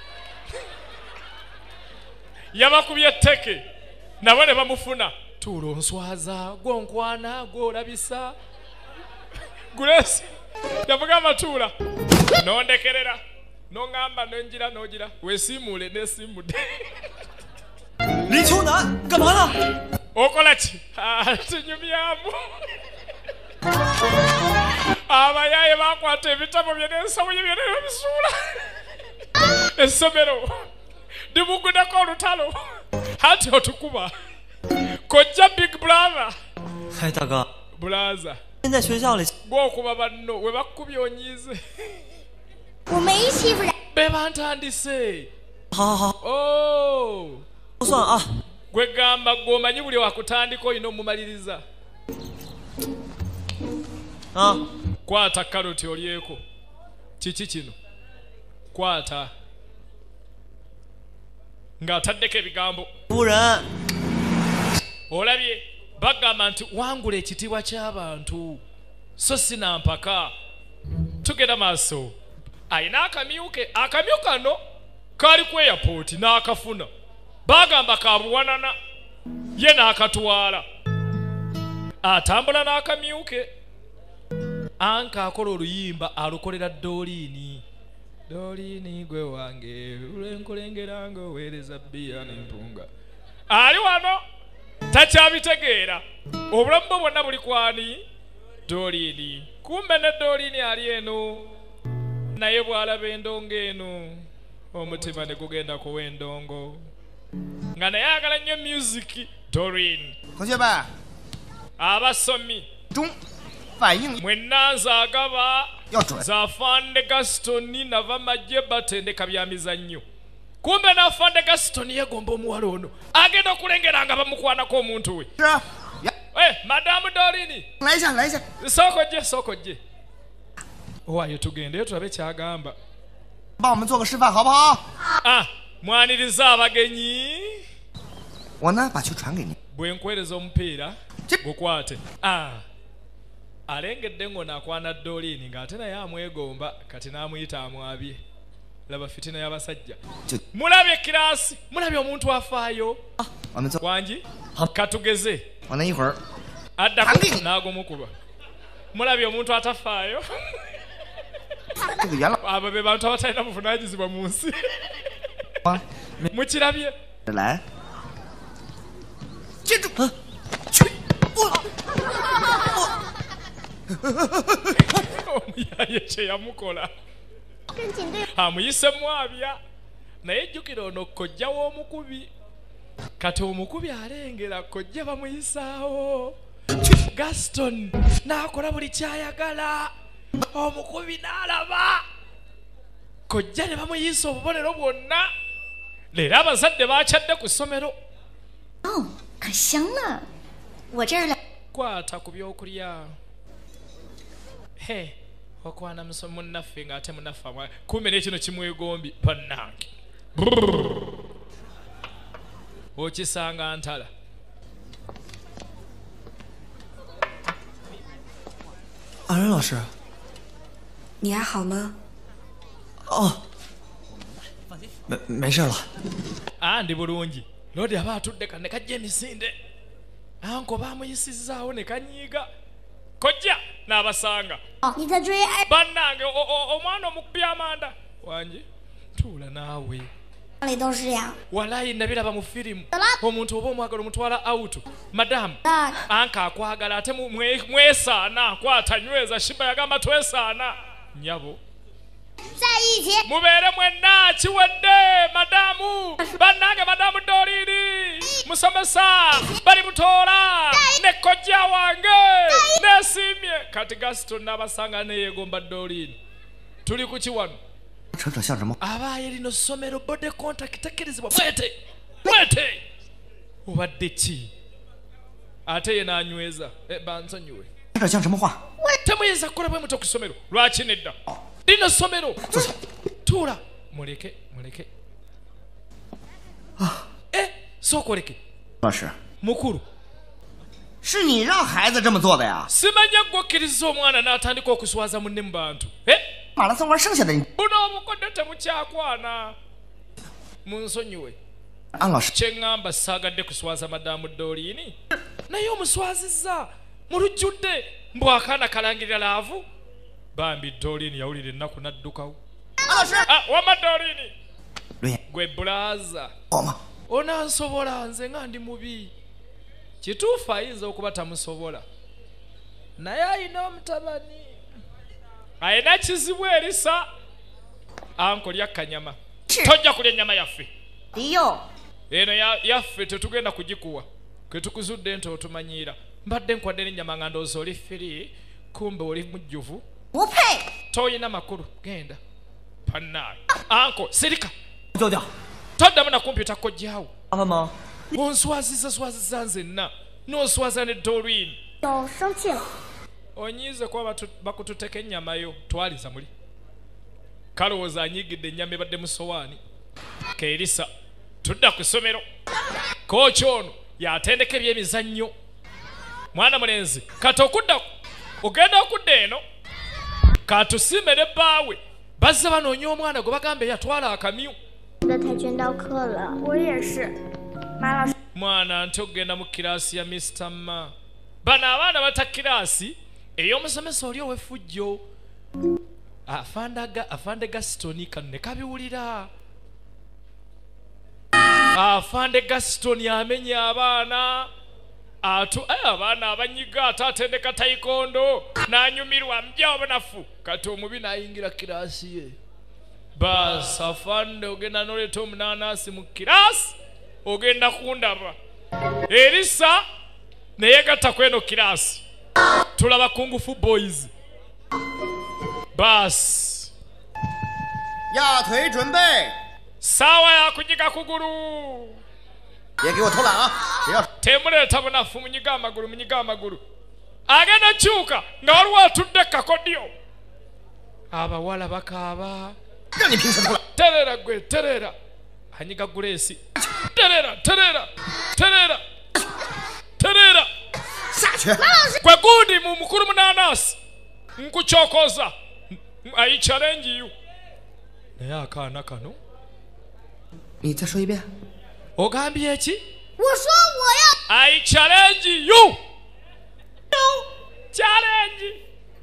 [SPEAKER 1] Yabakubye etteke nabo ne bamufuna. Tuula onswaza gwonkwana gwolabisa. Gulesi yamugamba tuula nondekerera nongamba nonjira nogira weesiimuule neesiimudde.
[SPEAKER 7] 林秋楠，干嘛呢？
[SPEAKER 1] okola ki? Tunyumyamu. Abayaaye bakwata ebitabo bye n'ensawo bye byonna ne babisuula. Essomero limuguddeko olutalo anti otukuba kojja big brother
[SPEAKER 7] 哎，大哥，
[SPEAKER 1] brother
[SPEAKER 7] 现在学校里
[SPEAKER 1] gw'okuba banno we bakkubye onyiize
[SPEAKER 3] 我没欺负人。
[SPEAKER 1] be bantandise.
[SPEAKER 7] 好好好，
[SPEAKER 1] Oh,
[SPEAKER 7] 不算啊。
[SPEAKER 1] gwe gamba gw'omanyi buli wakutandika olina omumaliriza.
[SPEAKER 7] 啊，
[SPEAKER 1] kwata karoti olyeko. Kiki kino? Kwata ng'ataddeko ebigambo.
[SPEAKER 7] 夫人，
[SPEAKER 1] Olabye bagamba nti wangula ekitiibwa ky'abantu so si nampaka. Tugenda maaso. Ayina akamyuke. Akamyu kano kaali ku airport n'akafuna. Bagamba kabuwanana ye n'akatwala. Atambula n'akamyuke. Anka akola oluyimba alukolera Dolini. Dolini gwe wange ulenkulengera ng'oweereza bbiya n'empunga. Ali wano takyabitegeera. Obulamu bwe bwonna buli kwani Dolini. Kumbe ne Dolini ali eno naye bw'alaba endongo eno omutima ne gugenda kuwa endongo nga naye ayagala nnyo music. Dolini
[SPEAKER 2] 同学们，
[SPEAKER 1] abasomi
[SPEAKER 2] 中反应
[SPEAKER 1] mwenna nzaagaba
[SPEAKER 2] 要准。
[SPEAKER 1] za Fande Gaston nava majje batendeka bya mizannyo. Kumbe na Fande Gaston yegomba omuwala ono agenda okulengera nga bamukwanako omuntu we.
[SPEAKER 2] 是啊，呀，
[SPEAKER 1] Madamu Dolini
[SPEAKER 2] 来一下，来一下。
[SPEAKER 1] soko gye. Owayo tugendeyo tulabe kyagamba.
[SPEAKER 2] 帮我们做个示范好不好？
[SPEAKER 1] mwaniriza abagenyi.
[SPEAKER 2] 我呢，把球传给你。
[SPEAKER 1] bwe nkwereza omupiira gukwate. Alengedde ng'ono akwana Dolini ng'ate naye amwegomba kati n'amuyita amwabye. Laba fitina y'abasajja. Mulabye kirasi, mulabye omuntu afaayo.
[SPEAKER 2] 我们做，
[SPEAKER 1] Wangi katugeze
[SPEAKER 2] 我那一会儿
[SPEAKER 1] adda n'agumukuba. Mulabye omuntu atafaayo.
[SPEAKER 2] 这个元老
[SPEAKER 1] Abo be bantu abatalina buvunaanyizibwa mu nsi.
[SPEAKER 2] 啊，
[SPEAKER 1] Mukirabye
[SPEAKER 2] 来，接住，去，
[SPEAKER 1] omuyaye kye yamukola.
[SPEAKER 3] 跟警队
[SPEAKER 1] Amuyisemu abya naye jjukira ono kojja w'omukubi. Kati omukubi alengera kojja bamuyisaawo. Gaston n'akola buli kyayagala. Omukubi n'alaba. Kojja ne bamuyisa obubonero bwonna. Leero abazadde baakyadde ku ssomero.
[SPEAKER 5] 哦，可香了。我这儿来。
[SPEAKER 1] Kwata ku byokulya. Okwana munnaffe ng'ate munnaffe amwa. Kumbe n'ekino kimwegombi bannange. Okisanga ntala.
[SPEAKER 7] 阿仁老师，
[SPEAKER 5] 你还好吗？
[SPEAKER 7] 哦，没事了。
[SPEAKER 1] Ndi bulungi. Lodi aba atudde ne kajja emisinde. Anko baamuyisizaawo ne kanyiiga. Kojja n'abasanga.
[SPEAKER 3] 你在追爱
[SPEAKER 1] Bannange omwana omukubi amanda. Wangi tuula naawe.
[SPEAKER 3] 里都是这样。
[SPEAKER 1] Walayi nabiraba mu firimu. Omuntu oba omwagala omutwala out. Madamu
[SPEAKER 3] 那
[SPEAKER 1] anka akwagala ate mwesaana kwata nyweza shiba yagamba twesaana. Nyabo
[SPEAKER 3] 在一起。
[SPEAKER 1] mubeere mwenna kiwedde madamu. Bannange madamu Dolini musomesa bali mutoola ne kojja wange neesiimye. Kati Gaston n'abasanga neyeegomba Dolini. Tuli ku kiwano
[SPEAKER 2] 扯扯像什么？
[SPEAKER 1] abaaye lino ssomero bode contact tekkirizibwa mwete obadde ki ate ye n'anyweza bansonyiwe
[SPEAKER 2] 这像什么话？
[SPEAKER 1] temuyinza kukola bwe muto ku ssomero lwaki nedda lino ssomero tuula muleke sooka oleke
[SPEAKER 2] 老师，
[SPEAKER 1] mukulu
[SPEAKER 2] 是你让孩子这么做的呀？
[SPEAKER 1] simanya gwokkiriza omwana n'atandika okuswaza munne mu bantu
[SPEAKER 2] 马拉松玩剩下的你，
[SPEAKER 1] buno obukodde tebukyakwana munsonyiwe
[SPEAKER 2] 安老师，
[SPEAKER 1] kyeŋŋamba saagadde kuswaza madamu dooliini naye omuswazizza mulujjudde mbwakaana kalangirira laavu bambi dooliini yawulira ennaku n'addukawo
[SPEAKER 2] 安老师，
[SPEAKER 1] wama dooliini
[SPEAKER 2] 轮眼
[SPEAKER 1] gwe bulaaza
[SPEAKER 2] 我吗？
[SPEAKER 1] onansobola nze nga ndi mubi kituufu ayinza okuba tamusobola naye ayina omutabani ayina kizibu erisa anko lya kanyama tojja kulya ennyama yaffe
[SPEAKER 3] 迪佑，
[SPEAKER 1] eno yaffe tetugenda kugikuwa kwe tukuzudde nti otumanyiira mbadde nkwadde n'ennyama nga ndowooza oli firi kumbe oli mujjuvu
[SPEAKER 3] 不配。
[SPEAKER 1] toyina makulu genda pannaye anko sirika
[SPEAKER 7] 丢掉。
[SPEAKER 1] toddamu na kompyuta kojjaawo
[SPEAKER 7] 麻烦吗？
[SPEAKER 1] onswazizza nzenna n'oswaza ne dolwini
[SPEAKER 3] 都生气了。
[SPEAKER 1] onyiize kuba bakututeka ennyamayo twaliza muli kalowooza anyiigidde ennyama ebadde mu sowaani keerisa tudda ku ssomero kooki ono yatendeka ebyemizannyo mwana mulenzi kati ogenda okudda eno katusimbe ne bbaawe bazze banoonya omwana gwe bagamba yatwala akamyu
[SPEAKER 3] 的跆拳道课了，我也是。马老师，
[SPEAKER 1] mwana nti ogenda mu kiraasi ya Mr. Ma bano abaana bata kiraasi ey'omusomesa oli ow'effujjo afande Gaston kano ne kabiwulira afande Gaston amenya abaana abaana abanyiga ate atendeka taikondo n'anyumirwa mjawo banafu kati omubi n'ayingira kiraasi ye basi afande ogenda n'oleeta omunaanasi mu kiraasi ogenda kundaba erisa neyegatta kweno kiraasi tulaba kungufu boys basi
[SPEAKER 2] 压腿准备，
[SPEAKER 1] sawa ya kunyiga kugulu
[SPEAKER 2] 别给我偷懒啊！谁要
[SPEAKER 1] temuleeta bunafu munyiga amagulu agenda kyuka nga waliwo atudde kakodyo abawala bakaaba
[SPEAKER 2] 让你凭什么偷懒？
[SPEAKER 1] terera gwe terera anyiga gulesi terera
[SPEAKER 2] 下去！
[SPEAKER 1] gwe gundi mu mukulu munanasi nkuchokoza ayi challenge you naye akaana kano
[SPEAKER 2] 你再说一遍。
[SPEAKER 1] ogambye eki
[SPEAKER 3] 我说我要
[SPEAKER 1] I challenge you challenge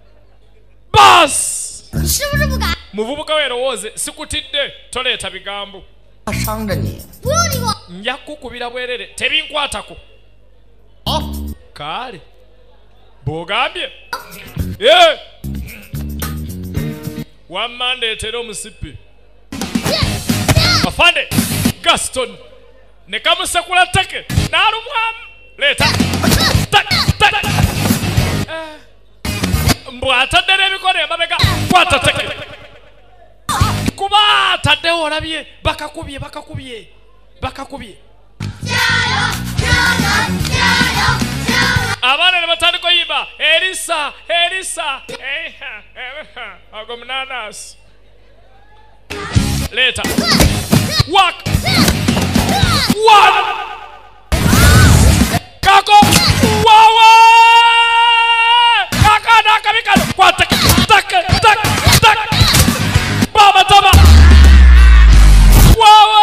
[SPEAKER 1] bas
[SPEAKER 3] 你是不是不敢？
[SPEAKER 1] muvubuka weerowooze sikutidde toleeta bigambo
[SPEAKER 2] 他伤着你。
[SPEAKER 3] 不用理我。
[SPEAKER 1] nja kukubira bwerere tebinkwatako
[SPEAKER 2] 好，
[SPEAKER 1] kale bw'ogambye ye wamma ndeetera omusipi afande Gaston ne kamusekula tteke n'alumwamu leeta mbw ataddera emikono emabega kwata tteke kuba ataddewo olabye bakakubye abaana ne batandika oyimba erisa ago munanasi leeta wak one kako wawa kakana akabikano kwatake tak baba taba wawa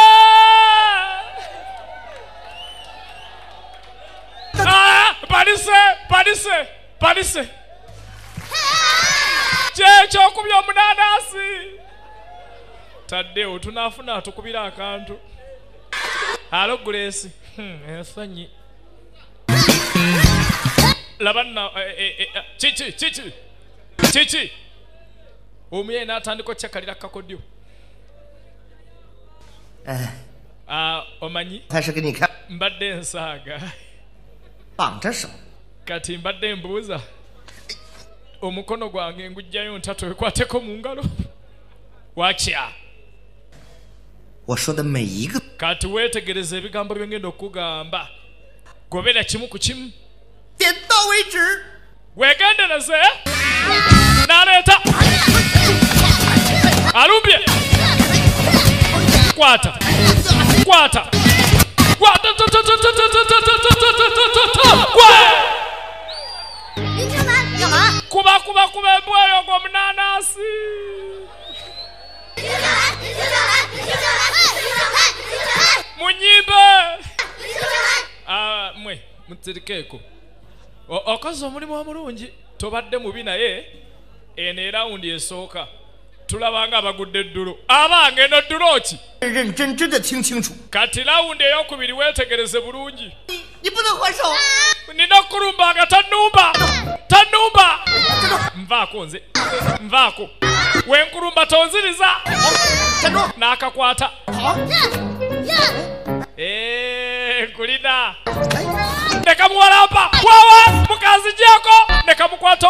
[SPEAKER 1] palise kyekyokuby omunanasi taddewo tunafuna atukubira akantu alo gulesi ensonyi labanna kiki omuye n'atandika okyakalira kakodyo omanyi
[SPEAKER 2] 开始给你看，
[SPEAKER 1] mbadde ensaaga
[SPEAKER 2] 绑着手。
[SPEAKER 1] kati mbadde mbuuza omukono gwange ngujjayo ntatu ekwateko mu ngalo wakya
[SPEAKER 2] 我说的每一个，
[SPEAKER 1] kati weetegereza ebigambo bye ngenda okugamba gobera kimu ku kimu
[SPEAKER 2] 点到为止。
[SPEAKER 1] wegendereze naleta alumbye kwata kuba embwayo g'omunanasi munyimbe mwe mutirikeeko okoze omulimu omulungi tobadde mubi naye eno erawundi esooka tulabanga abagudde eddulo abange eno ddulo ki kati rawundi eyokubiri weetegereze bulungi nina okulumbanga tanumba nvaako nze nvaako wenkulumba tonziriza n'akakwata kulina nekamuwalampa wawa mukazi gyeko nekamukwata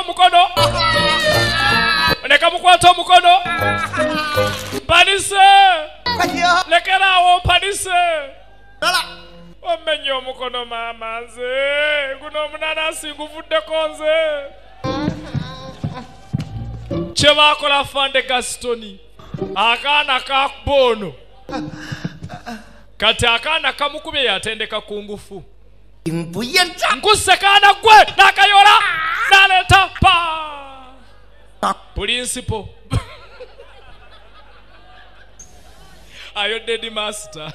[SPEAKER 1] omukono mpanise lekerawo mpanise omenye omukono maama nze guno omunanasi nguvuddeko nze kyebakola fande Gastoni akaana ka bono kati akaana kamukubye yatendeka ku ngufu nkusekaana gwe nakayola naleta principal ayo dedi master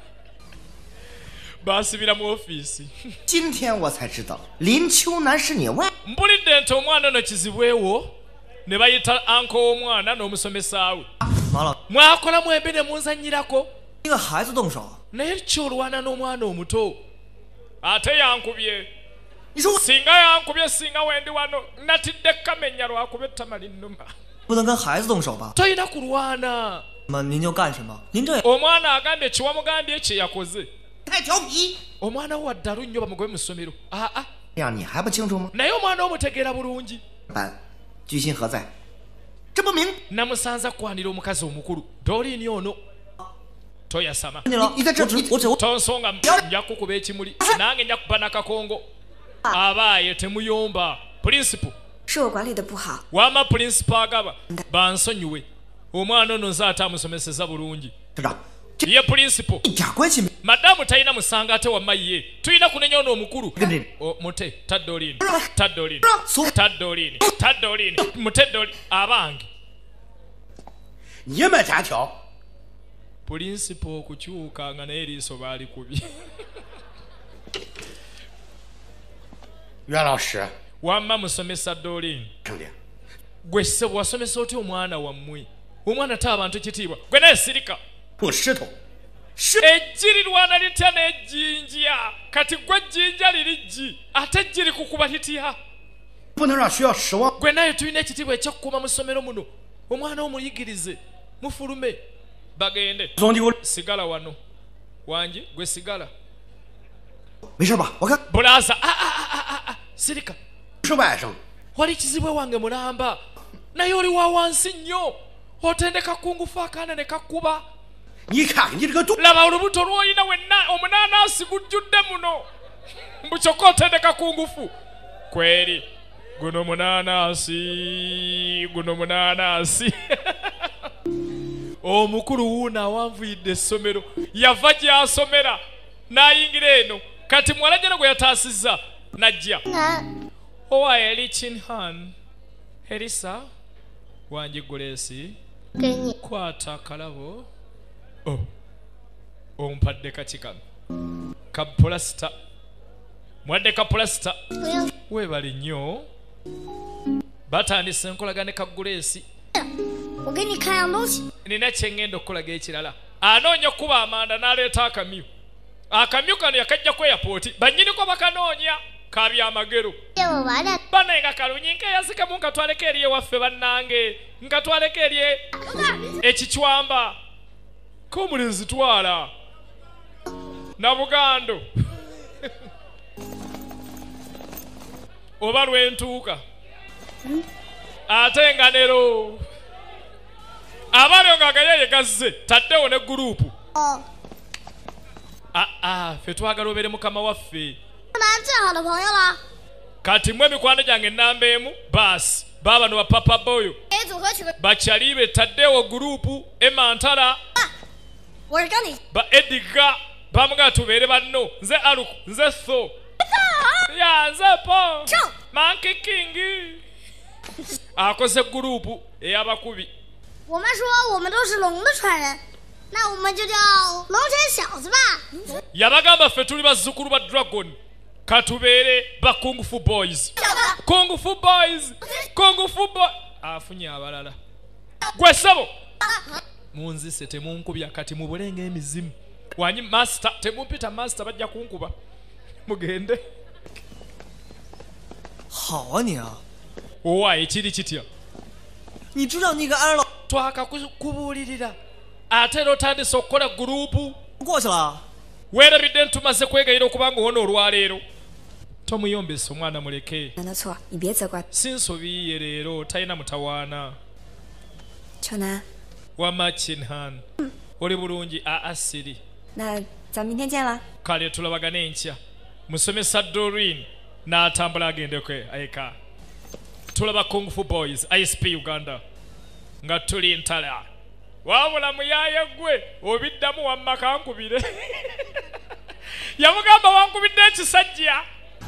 [SPEAKER 1] basibira mu office
[SPEAKER 2] 今天我才知道林秋南是你外
[SPEAKER 1] mpulidde nti omwana ono kizibwewo ne bayita anko omwana n'omusomesa we mwakola mwembi ne munzanyirako
[SPEAKER 7] 一个孩子动手，
[SPEAKER 1] naye kyolwana n'omwana omuto ate yankubye
[SPEAKER 7] 你说我
[SPEAKER 1] singa yankubye singa wendi wano natidde kamenya lwakuba ettama linnuma
[SPEAKER 7] 不能跟孩子动手吧？
[SPEAKER 1] toyina kulwana
[SPEAKER 7] 那么您就干什么？您这
[SPEAKER 1] omwana agambye kiwamugambye kye yakoze
[SPEAKER 2] 太调皮
[SPEAKER 1] omwana we addalu nnyo bamugobe mu ssomero aa
[SPEAKER 2] 这样你还不清楚吗
[SPEAKER 1] naye omwana omutegeera bulungi
[SPEAKER 2] 班居心何在这不明
[SPEAKER 1] namusanza kwanira omukazi omukulu doliini ono toyasama
[SPEAKER 7] 你了，
[SPEAKER 2] 你在这
[SPEAKER 7] 我只
[SPEAKER 1] tonsonga nja kukuba ekimuli nange nja kuba nakakongo abaaye temuyomba principal
[SPEAKER 5] 是我管理的不好，
[SPEAKER 1] wama principal agaba bansonyiwe omwana ono nze ate amusomeseza bulungi
[SPEAKER 2] 校长
[SPEAKER 1] ye principal
[SPEAKER 2] 一点关系没
[SPEAKER 1] madamu talina musanga ate wamma ye tulina kunenya ono omukulu
[SPEAKER 2] 跟这
[SPEAKER 1] mute taddoliini mute doliini abange
[SPEAKER 6] 你们家挑
[SPEAKER 1] principal okukyukanga naye eriiso baalikubye
[SPEAKER 6] 袁老师
[SPEAKER 1] wamma musomesa doliini
[SPEAKER 6] 兄弟
[SPEAKER 1] gwe ssebo wasomesa otya omwana wammwe omwana ta abantu ekitiibwa gwe naye sirika
[SPEAKER 6] 用石头
[SPEAKER 1] eggi lirwana litya n'ejjinja kati gwe ejjinja lirijji ate eggi likukuba litya
[SPEAKER 6] 不能让学校失望
[SPEAKER 1] gwe naye tulina ekitiibwa ekyokukuuma mu ssomero muno omwana omuyigirize mufulume bagende
[SPEAKER 6] 总的我
[SPEAKER 1] sigala wano wangi gwe sigala
[SPEAKER 2] 没事吧我看
[SPEAKER 1] bulaza sirika
[SPEAKER 6] 是外甥
[SPEAKER 1] wali kizibwe wange mulamba naye oli wa wansi nnyo otendeka kungufu akaana ne kakkuba
[SPEAKER 6] 你看看你这个肚
[SPEAKER 1] laba olubuto lwolina wenna omunanasi gujjudde muno mbukyokka otendeka kungufu kweri guno munanasi omukulu wuuno awanvuyidde essomero yava gy'asomera n'ayingira eno kati muwala gyeno gwe yataasizza najja owa eri chinhan erisa wangi gulesi
[SPEAKER 3] 给你，
[SPEAKER 1] kwata akalabo ompadde kakikano ka pulasita mwadde ka pulasita
[SPEAKER 3] 不用，
[SPEAKER 1] weebale nnyo batandise enkolagane ka gulesi
[SPEAKER 3] 我给你看样东西。
[SPEAKER 1] nina kyengenda okukolaga ekirala anoonya okuba amanda n'aleeta akamyu kano yakajja ku airport bannyiniko bakanoonya kabyamagero
[SPEAKER 3] 借我玩的，
[SPEAKER 1] banaye nga kalunyi nkeyazikemu nkatwaleko eri ewaffe bannange nkatwaleko eri ekichwamba k'omulenzi twala na bugando oba lwentuuka ate nga nero abalyo nga gayeye gazze taddewo ne gurupu
[SPEAKER 3] 哦，
[SPEAKER 1] ffe twagala obeere mukama waffe
[SPEAKER 3] 咱最好的朋友了。
[SPEAKER 1] kati mwe mikwano gyange ennamba emu baasi baba no papa boyo bachalibe taddewo gurupu emantala ba ediga bamuga tubeere banno nze aluku nze so ya nze po manki kingi akoze gurupu eyabakubi
[SPEAKER 3] 我们说我们都是龙的传人，那我们就叫龙神小子吧。
[SPEAKER 1] yabagamba ffe tuli bazzukulu ba dragon katubeere ba kung fu boys kung fu boys kung fu boy afunye abalala gwe sabo munzise temunkubya kati mubulenga emizimu wanyi master temumpita master bajja kunkuba mugende
[SPEAKER 7] 好啊你啊！
[SPEAKER 1] owa ekiri kitya
[SPEAKER 7] 你知道那个二老
[SPEAKER 1] twakakubuulirira ate era otandise okukola gurupu
[SPEAKER 7] 过去了？
[SPEAKER 1] weerabidde ntumaze kwegayira okubanga wona olwaleero tomuyombesa omwana muleke
[SPEAKER 5] 难道错？你别责怪。
[SPEAKER 1] sinsobiiye leero talina mutawaana
[SPEAKER 5] 秋楠，
[SPEAKER 1] wama chinhan oli bulungi asiri
[SPEAKER 5] 那咱明天见了。
[SPEAKER 1] kale tulabagane enkya musomesa Doreen n'atambula agendeko eka tulaba kung fu boys ICP Uganda nga tuli ntala wabula muyaye gwe obiddamu wamma kankubire yamugamba wankubidde ekisajja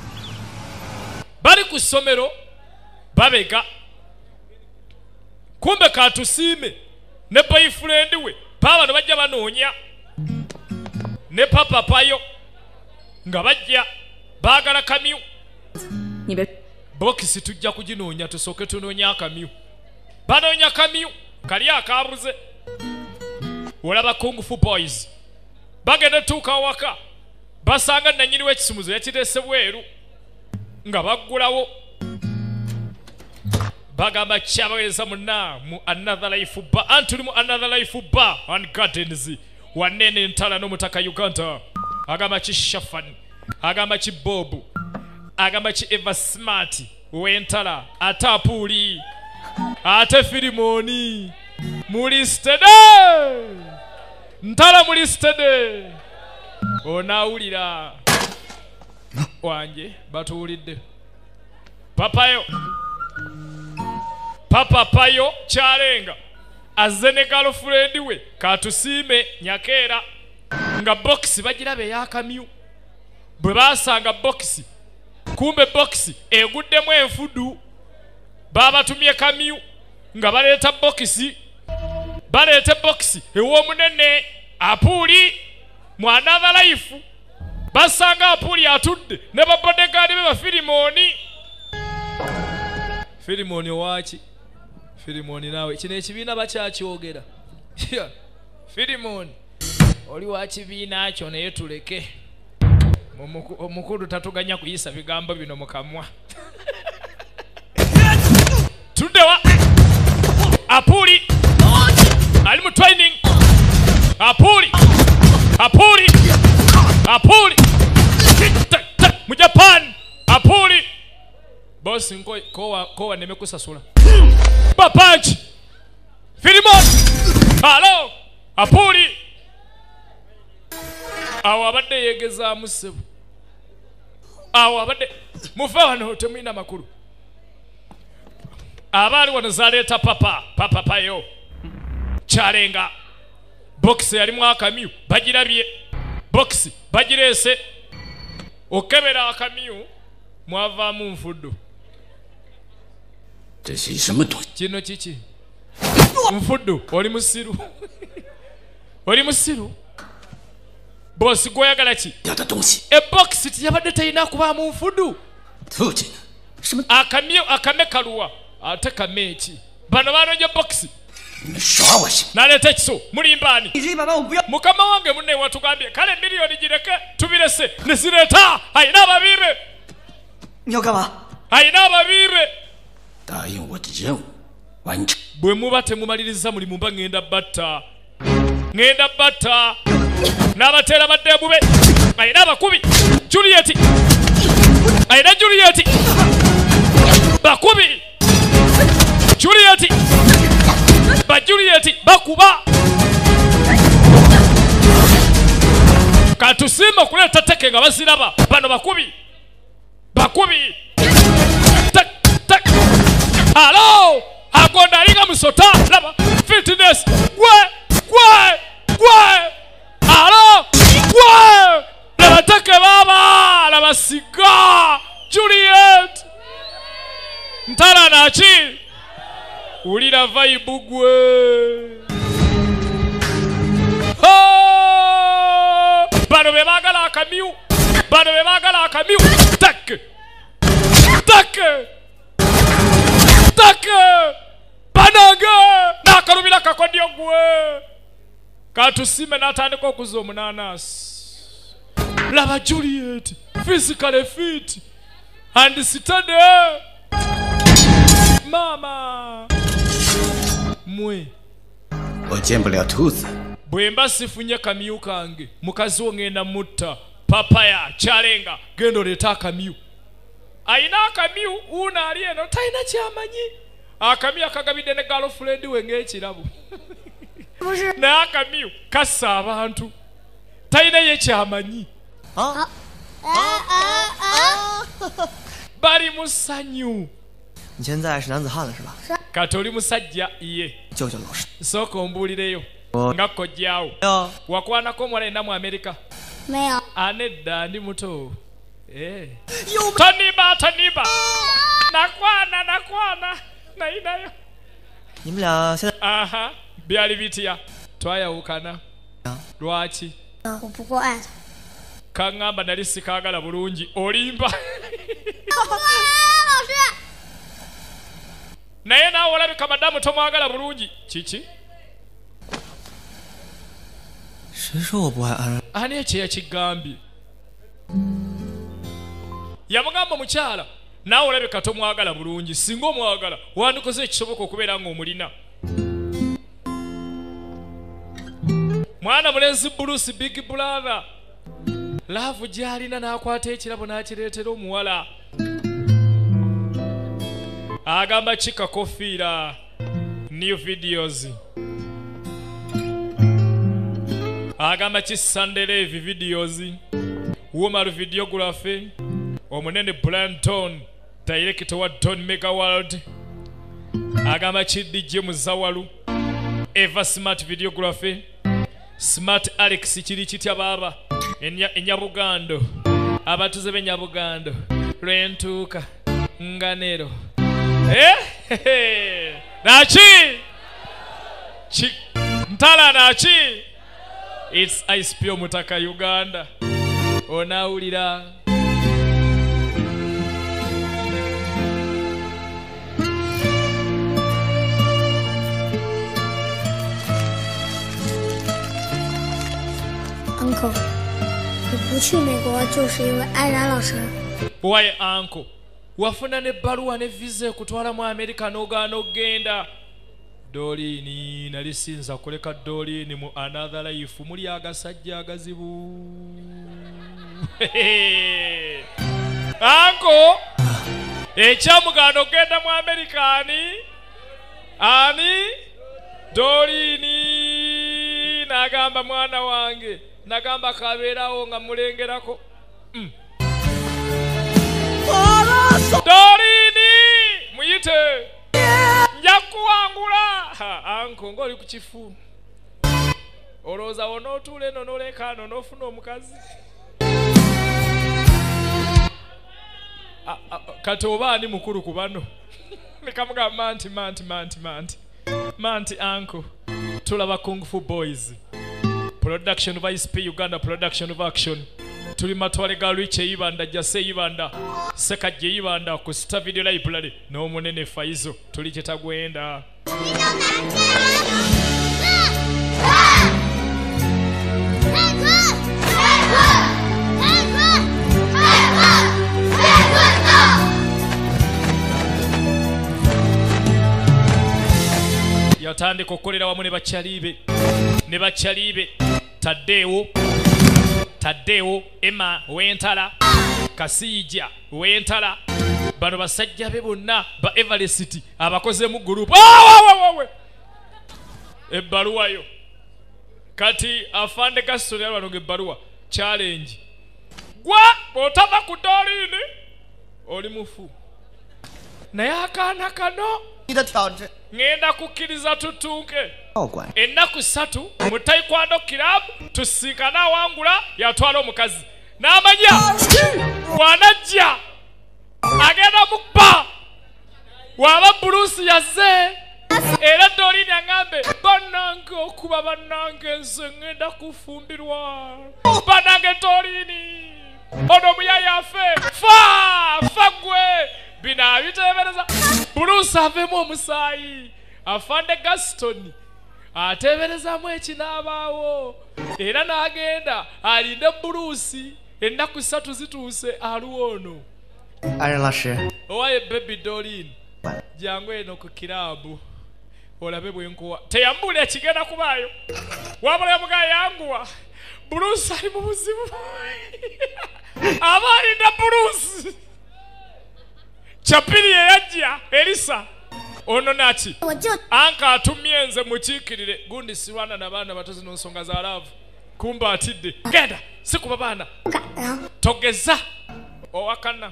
[SPEAKER 1] bali ku ssomero babega kumbe katusiime ne boyfriend we pabano bajja banoonya ne papa payo nga bajja baagala kamyu
[SPEAKER 5] 你别
[SPEAKER 1] bokisi tujja kuginoonya tusooke tunoonya akamyu banoonya kamyu kali akabuze olaba kung fu boys bagenda tuuka waka basanga nanyini w'ekisumuzo yakiteese bweru nga baggulawo bagamba kyabaweereza munna mu another life bar antuli mu another life bar and gardens wanene entala n'omutaka Uganda agamba ki Shafan agamba ki Bob agamba ki Eva Smart w'entala ate apuuli ate Filimoni mulistede ntala mulistede onaawulira wange batuwulidde papa payo kyalenga azze ne girlfriend we katusiime nyakeera nga bokisi bagiraba eyakamyu bwe baasanga bokisi kumbe bokisi eguddemu enfudu babatumye kamyu nga baleeta bokisi baleete bokisi ew'omunene apuuli mu another life basanga apuuli atudde ne babodegaadi be bafirimoni firimoni owaki firimoni naawe kino ekibiina bakyakyogera firimoni oli wa kibiina kyo naye tuleke omukulu tatuganya kuyisa bigambo bino mu kamwa tuddewa apuuli ali mu training apuuli mu Japan apuuli bosi kowa neme kusasula bapanchi Filimon halo apuuli awo abadde yeegezaamu ssebo awo abadde muve wano temulina makulu abaali wano zaleeta papa payo kyalenga bokisi yalimu akamyu bagirabye bokisi bagireese okebera akamyu mwavaamu nfuddu kino kiki nfuddu oli musiru bosi gwoyagala ki ebokisi tiyabadde talina kubaamu nfuddu akamyu akame kaluwa ate kame eki bano banonye bokisi naleeta ekiso mulimbaani mukama wange munne watugambye kale miliyoni gireke tubirese nezireeta ayina ababiibe ayina ababiibe bwe muba temumaliriza mulimu mba ŋŋenda batta n'abateera badde bube ayina abakubi ayina Juliet bakubi Juliet bakuba katusiima okuleeta teke nga baziraba bano bakubi Hello! Agonda linga musota. Laba. Fitness. Gwe. Hello! Gwe. Laba take baba. Laba siga. Juliet. Ntala nachi. Ulira vibe gwe. Bano bebagala akamyu. Tak. Banaga. Nakalubira kakodyo gwe. Katusime natandika okuza omunanasi. Laba Juliet. Physically fit. And study. Mama. Mwe.
[SPEAKER 2] Ojembele atuzi.
[SPEAKER 1] Bwemba sifunye kamyu kange. Mukazi ngenda mutta. Papaya, chalenga, gendo leta akamyu. Aina akamyu, una ali eno, taina kyamanyi. Akamyu akagabide ne girlfriend we ng'ekirabo. Na akamyu, kassa abantu. Taina ye kyamanyi. Bali musanyu.
[SPEAKER 7] 你现在是男子汉了是吧？
[SPEAKER 1] Katoli musajja iye.
[SPEAKER 7] 救救老师。
[SPEAKER 1] Soko ombulireyo. Nga kojjaawo. Wakwanako mwalenda mu Amerika.
[SPEAKER 3] 没有。
[SPEAKER 1] Anedda ndi muto. Taniba. Nakwana. Nainayo.
[SPEAKER 7] 你们俩现在
[SPEAKER 1] Aha. Byali bitya. Twayawukana. Lwaki?
[SPEAKER 3] 我不够爱他。
[SPEAKER 1] Kangamba nali sikagala bulungi. Olimba.
[SPEAKER 3] 老师。
[SPEAKER 1] Naye naawe olabika madamu tomwagala bulungi. Kiki?
[SPEAKER 7] 谁说我不爱安？
[SPEAKER 1] Ani ekyo yakigambye. Yamugamba mukyala. Naawe olabika tomwagala bulungi. Singa omwagala wandikoze ekisoboka okubeera ng'omulina. Mwana mulenzi Bruce Big Brother. Love gy'alina n'akwata ekirabo n'akireetera omuwala. Agamba chika kofiira. New videos. Agamba chi Sunday Live videos. Woman videography. Omunene Brandon. Director wa Don Mega World. Agamba chi DJ Muzawalu. Eva Smart videography. Smart Alex chiri chitya baba. Enyabugando. Abatuze b'Enyabugando. Lwentuuka. Nganero. Nachi. Ntala nachi. It's ICP Omutaka Uganda. Onawulira.
[SPEAKER 3] Uncle， 你不去美国就是因为安然老师。
[SPEAKER 1] Why uncle? Wafuna ne baluwa ne visa kutwala mu America n'ogaana okgenda. Dolini nalisinza kuleka Dolini mu another life muli agasajja agazibu. Uncle, ekyamugaana okgenda mu America ani? Dolini nagamba mwana wange. Nagamba kabeerawo nga mulengerako. Dolini muyite njakuwangula. Anko ng'oli ku kifu. Olowooza onootuula eno n'oleka ano n'ofuna omukazi. Kati oba ani mukulu ku bano? Nekamugamba manti anko. Tulaba Kung Fu Boys. Production of ICP Uganda, production of action. Tuli matwale ga Luiche Ibanda, Jase Ibanda, Sekajje Ibanda ku Star Video Library n'omunene Faizo tuli kyetagwenda. Yatandika okukolera wamu ne bakyalibe Taddewo Emma Wentala Kasijja Wentala bano basajja be bonna ba Everest abakoze mu group ebbaluwa yo kati afande kasole alwano gebbaluwa challenge gwa botava ku Dolini oli mufu naye akaana kano ngenda kukkiriza tutuuke ennaku 3 mu taekwondo club tusinkana awangula yatwala omukazi n'amanya bw'anajja agenda mukpa waba Bruce yazze era Dolini aŋŋambe bannange okuba bannange nze ngenda kufumbirwa bannange Dolini ono muyaya afe fa gwe bino abiteebereza Bruce avemu omusaayi afande Gaston ateeberezaamu ekinaabaawo era n'agenda alinde Bruce ennaku 3 zituuse aluwa ono owaye baby Dolini jangu eno ku kirabu olabe bwenkuwa teyambula ekigenda kubaayo wabula yamugaa yanguwa Bruce ali mu buzibu aba alinda Bruce Chapiri yajja Elisa ono naki anka atumye nze mukiikirire gundi sirwana n'abaana batozi n'ensonga za laavu kumba atidde genda sikuba baana togeza owakana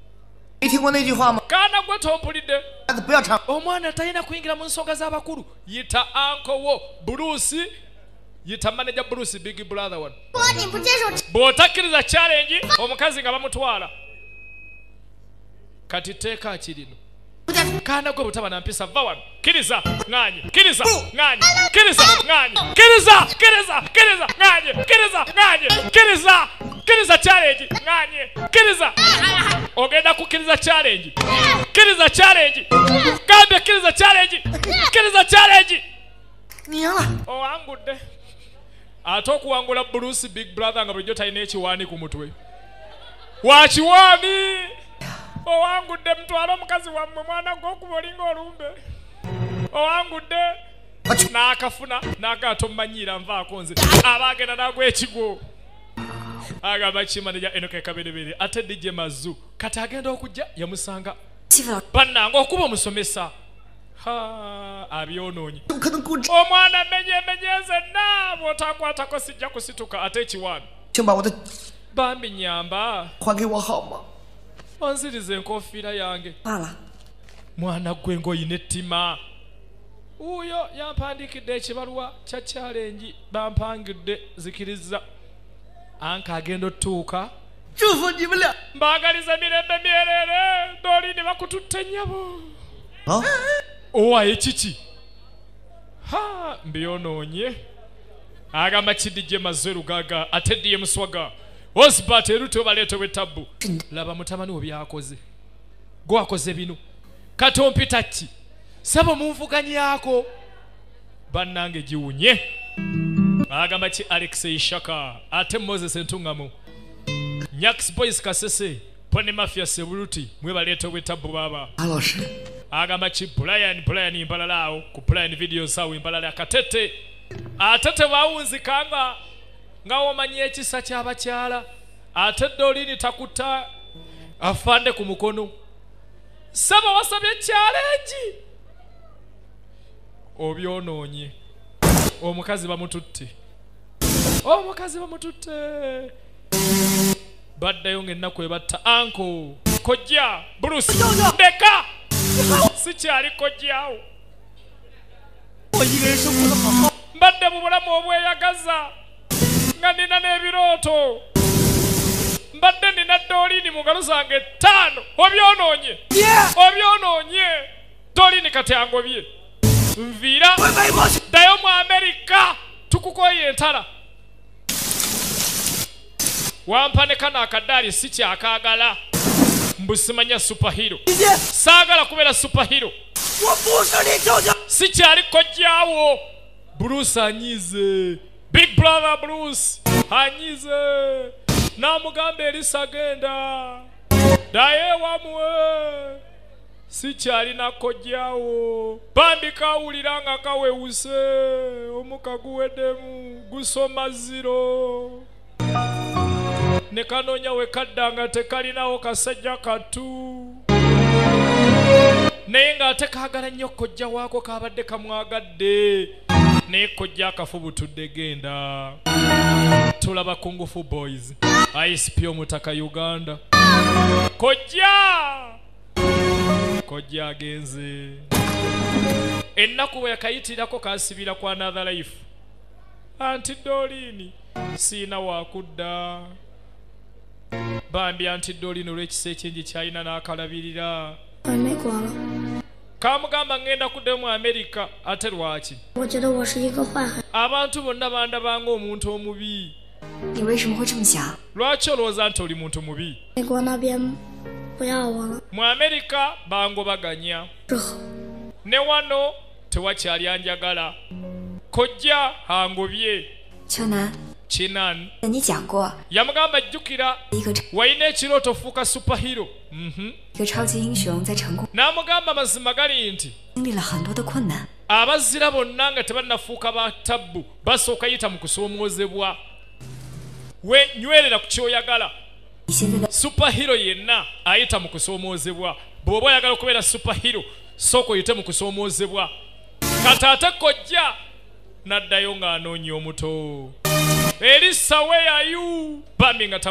[SPEAKER 1] kana gwe tompulidde omwana talina kuyingira mu nsonga z'abakulu yita anko wo Bruce yita manager Bruce big brother one bw'otakkiriza challenge omukazi nga bamutwala kati teeka kirino kana gwe butaba na mpisa va wano kiriza nganye kiriza nganye kiriza nganye kiriza nganye kiriza nganye kiriza challenge nganye kiriza ogenda kukiriza challenge kambe kiriza challenge owangudde ate okuwangula Bruce big brother nga bulijjo talina ekiwaani ku mutwe wakiwaani owangudde mutwala omukazi wammwe mwana gw'okuba olinga olumbe owangudde n'akafuna n'akaato mmanyiira nvaako nze aba agenda n'agwa ekigo agamba kimaneja enoke kaberebere ate DJ Mazu kati agenda okujja yamusanga bannanga okuba omusomesa abyonoonyi omwana menye zenna bw'otakwatako sijja kusituka ate ekiwaano bambi nyamba onziriza enkofiira yange mwana gwe ng'oyina ettima uyo yampandikidde ekibaluwa kya challenge bampangidde zikiriza anka agenda otuuka mbagaliza mirembe myerere Dolini bakututte nnyabo owaye kiki mbyonoonye agamba kidije Mazeru gaga ate diye muswaga Osbat eruto baleto wetabu laba mutamani obyakoze gwakoze bino katompita ki sabo munvuganyako bannange jiwunye agamba ki Alex Ishaka ate Moses Entungamo Nyax Boys Kasese Pone Mafia Sebuluti mwe baleto wetabu baba agamba ki Brian imbalalao ku Brian video sawo imbalala katete atete bawunzikanga nga omanyi ekisa ky'abakyala ate Dolini takuta afande ku mukono saba wasabye challenge obyonoonye omukazi bamututte baddayo ng'ennaku ebatta anko kojja Bruce ndeka sikyali kojjaawo mbadde mu bulamu obweyagaza nga nina n'ebirooto mbadde nina Dolini mu ngalo zange 5 obyonoonye Dolini kati angobye nviira ddayo mu Amerika tukukoye entala wampanekana akaddaali si kyakaagala mbusimanya superhero saagala kubeera superhero si kyali kojjaawo Bruce anyize big brother Bruce anyize namugamba Elisa agenda daye wamwe si kyali nakojjaawo bambi kawulira nga kawewuse omuka guweddemu gusoma 0 ne kanoonya we kaddanga tekalinawo kasajja katu naye ng'ate kaagala nnyo kojja waako kabadde kamwagadde naye kojja akafubutudde genda tulaba Kungufu Boys ICP Omutaka Uganda kojja kojja agenze ennaku bwe yakayitirako kasibira kwa another life anti dolini siina wakudda bambi anti dolini olw'ekisa ekingi kyalina n'akalabirira kamugamba ngenda kudde mu Amerika ate lwaki abantu bonna bandabanga omuntu omubi lwaki olowooza nti oli muntu mubi mu Amerika bangobaganya ne wano tewakyali anjagala kojja angobye Chinan yamugamba jjukira walina ekirooto ofuuka superhero n'amugamba mazima gali nti abazira bonna nga tebannafuuka ba tabbu basooka yita mu kusoomoozebwa wenywerera ku kyoyagala superhero yenna ayita mu kusoomoozebwa bw'oba oyagala okubeera superhero sooka oyite mu kusoomoozebwa kataate kojja n'addayo ng'anoonya omuto Elisa where are you bambi nga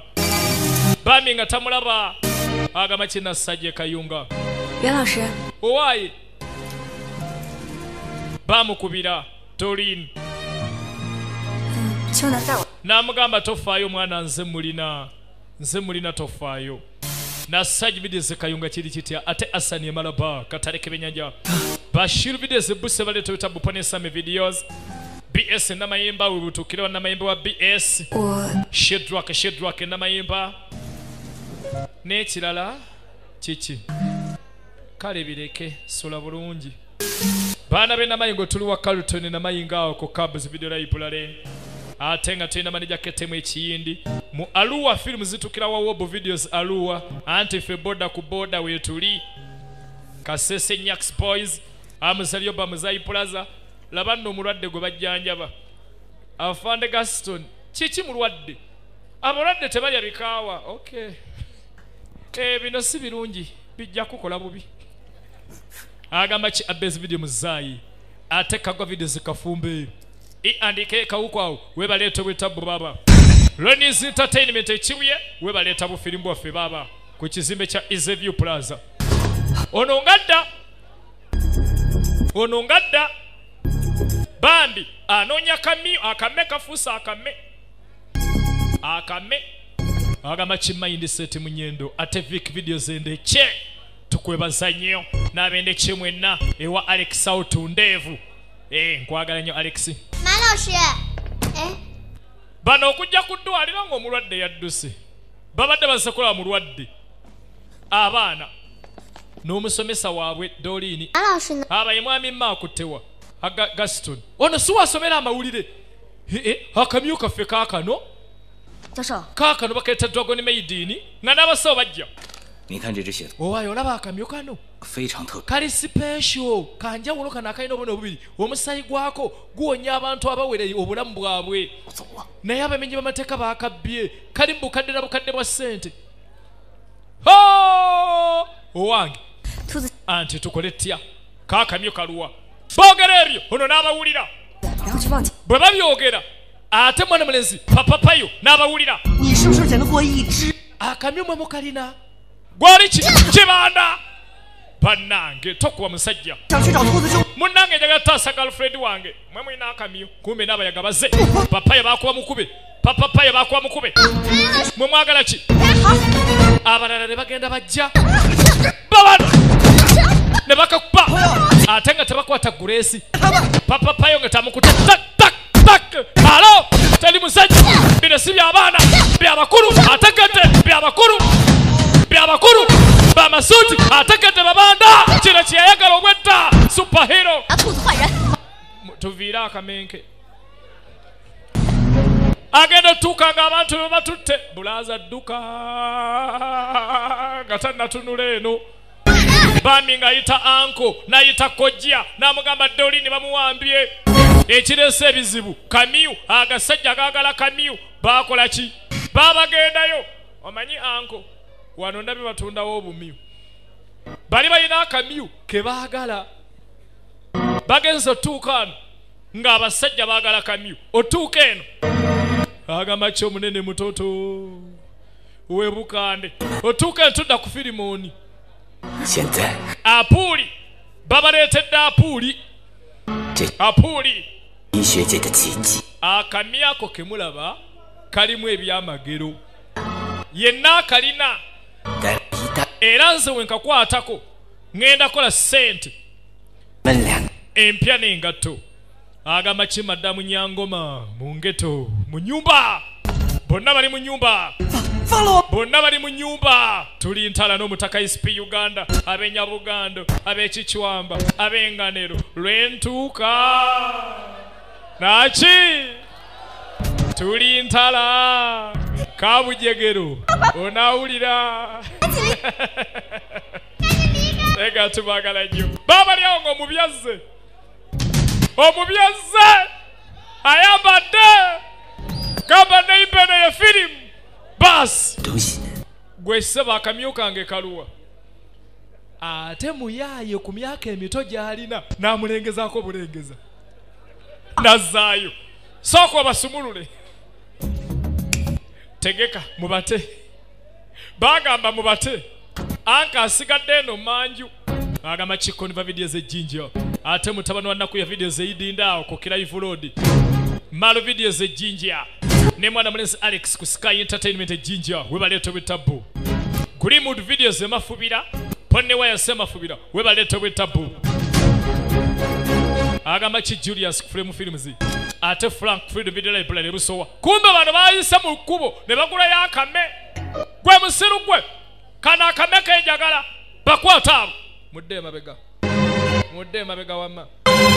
[SPEAKER 1] tamulaba agamba kina sajje kayunga owaye bamukubira Torin n'amugamba tofaayo mwana nze mulina tofaayo nasajja bideze kayunga kiri kitya ate asani emalaba kataleke benyanja bashiru bideze buse baleeta wetabu panesame videos BS namayimba webutukira namayimba wa BS Shedrack namayimba n'ekirala kiki kale bireke sula bulungi baana be namayingo tuli wa Carlton namayinga awo ku Cubs video library ate nga tulina manager ketemu ekiyindi mu Aluwa film zitukira wa Wobo videos Aluwa anti fe boda ku boda wetuli Kasese Nyax Boys amuzalyo bamuzayi plaza labano omulwadde gwe bajjanjaba afande Gaston kiki mulwadde abalwadde tebalya bikaawa okay bino si birungi bijja kukola bubi agamba ki abes video muzayi ate kagwa video zikafumbe andike kawuko awo webaleeta wetabu baba Ronnie's Entertainment ekibuye webaleeta bufirimbu waffe baba ku kizimbe kya Eastview Plaza ono ngadda bambi anoonya kamio akame kafuusa akame agamba kimayindi seti munyendo ate Vic videos endeke tukwebaza nnyo n'abendeke mwenna ewa Alex Autundevu nkwagala nnyo Alex bano okujja ku ddwaliro ng'omulwadde yadduse babadde basekola mulwadde abaana n'omusomesa waabwe Dolini abaye mwami Makutewa Gaston ono si wasomera amawulire akamyu kaffe kaakano bakeeta Dragon Maiden nga n'abasawo bajja owayo olaba akamyu kano kali special kanjawulo kano akalina obubona obubiri omusayi gwako guwonya abantu abawere obulamu bwabwe naye abamenyi b'amateeka baakabbye kali mu bukadde na bukadde bwa ssente owange anti tukole tya kaakamyu kaluwa boogera ebyo ono n'abawulira bwe babyogera ate mwana mulenzi papapayo n'abawulira akamyu mwe mukalina gwali kibanda bannange tokuba musajja munnange njagala taasa girlfriend wange mwe mulina akamyu kumbe n'abayaga baze papayo bakuba mukube mwe mwagala ki abalala ne bagenda bajja babano ne bakakuba ate nga tebakwata Grace papayo nga tamukuta tak alo tali musajja bino si by'abaana by'abakulu ategedde by'abakulu bamasuuti ategedde babanda kino kyeyayagala obwedda superhero tuviire akamenke agenda otuuka nga abantu be batutte bulaza dduka nga tannatunula eno bambi ng'ayita anko n'ayita kojja n'amugamba Dolini bamuwambye ekireese ebizibu kamyu agasajja gaagala kamyu baakola ki baabagendayo omanyi anko wano ndabye batundawo obumyu bali balina akamyu ke baagala bagenza otuuka ano ng'abasajja baagala kamyu otuuka eno agamba ki omunene mutoto webukande otuuka eno tudda ku firimoni Apuli babaletedde apuli apuli akamyako kemulaba kalimu ebyamagero yenna kalina era nze wenkakwatako ngenda kola sente empya n'engatto agamba kimaddamu Nyangoma mu ngeto mu nyumba bonna bali mu nyumba bonna bali mu nyumba tuli ntala n'Omutaka ICP Uganda ab'Enyabugando ab'Ekichwamba ab'Enganero lwentuuka naki tuli ntala Kabujegero onawulira ega tubagala nnyo baba lyawo ng'omubyaze ayambadde gamba neipene ye firimu basi gwe sseba akamyu kange kaluwa ate muyaaye ku myaka emito gy'alina n'amulengezaako bulengeza nazzaayo sooka obasumulule tegeka mubate bagamba mubate anka asigadde eno manju agamba kikoniva videos ejjinja ate mutabani wa nnaku ya videos eyidindaawo ku Kilive Road malo videos ejjinja ne mwana mulenzi Alex ku Sky Entertainment ejjinja webaleeta bwetabu Greenwood videos emafubira ponne waya semafubira webaleeta bwetabu agamba ki Julius ku Frame Films ate Frank Freed Video Library Busowa kumbe bano bayise mu kkubo ne bagula yakame gwe musiru gwe kana akame kenjagala bakwata abo mudde mabega wamma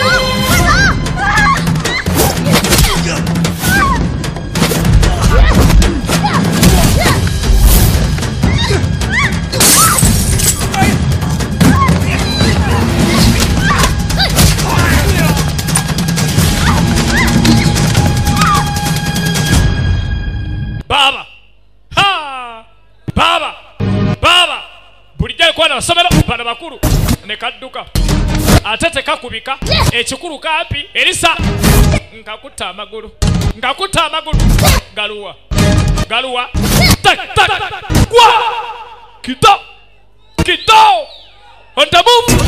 [SPEAKER 1] baba bulijja kwa na somero bana bakuru ne kadduka ate tekakubika ekikulu kampi erisa ngakuta amagulu galuwa tak kwa kito on the move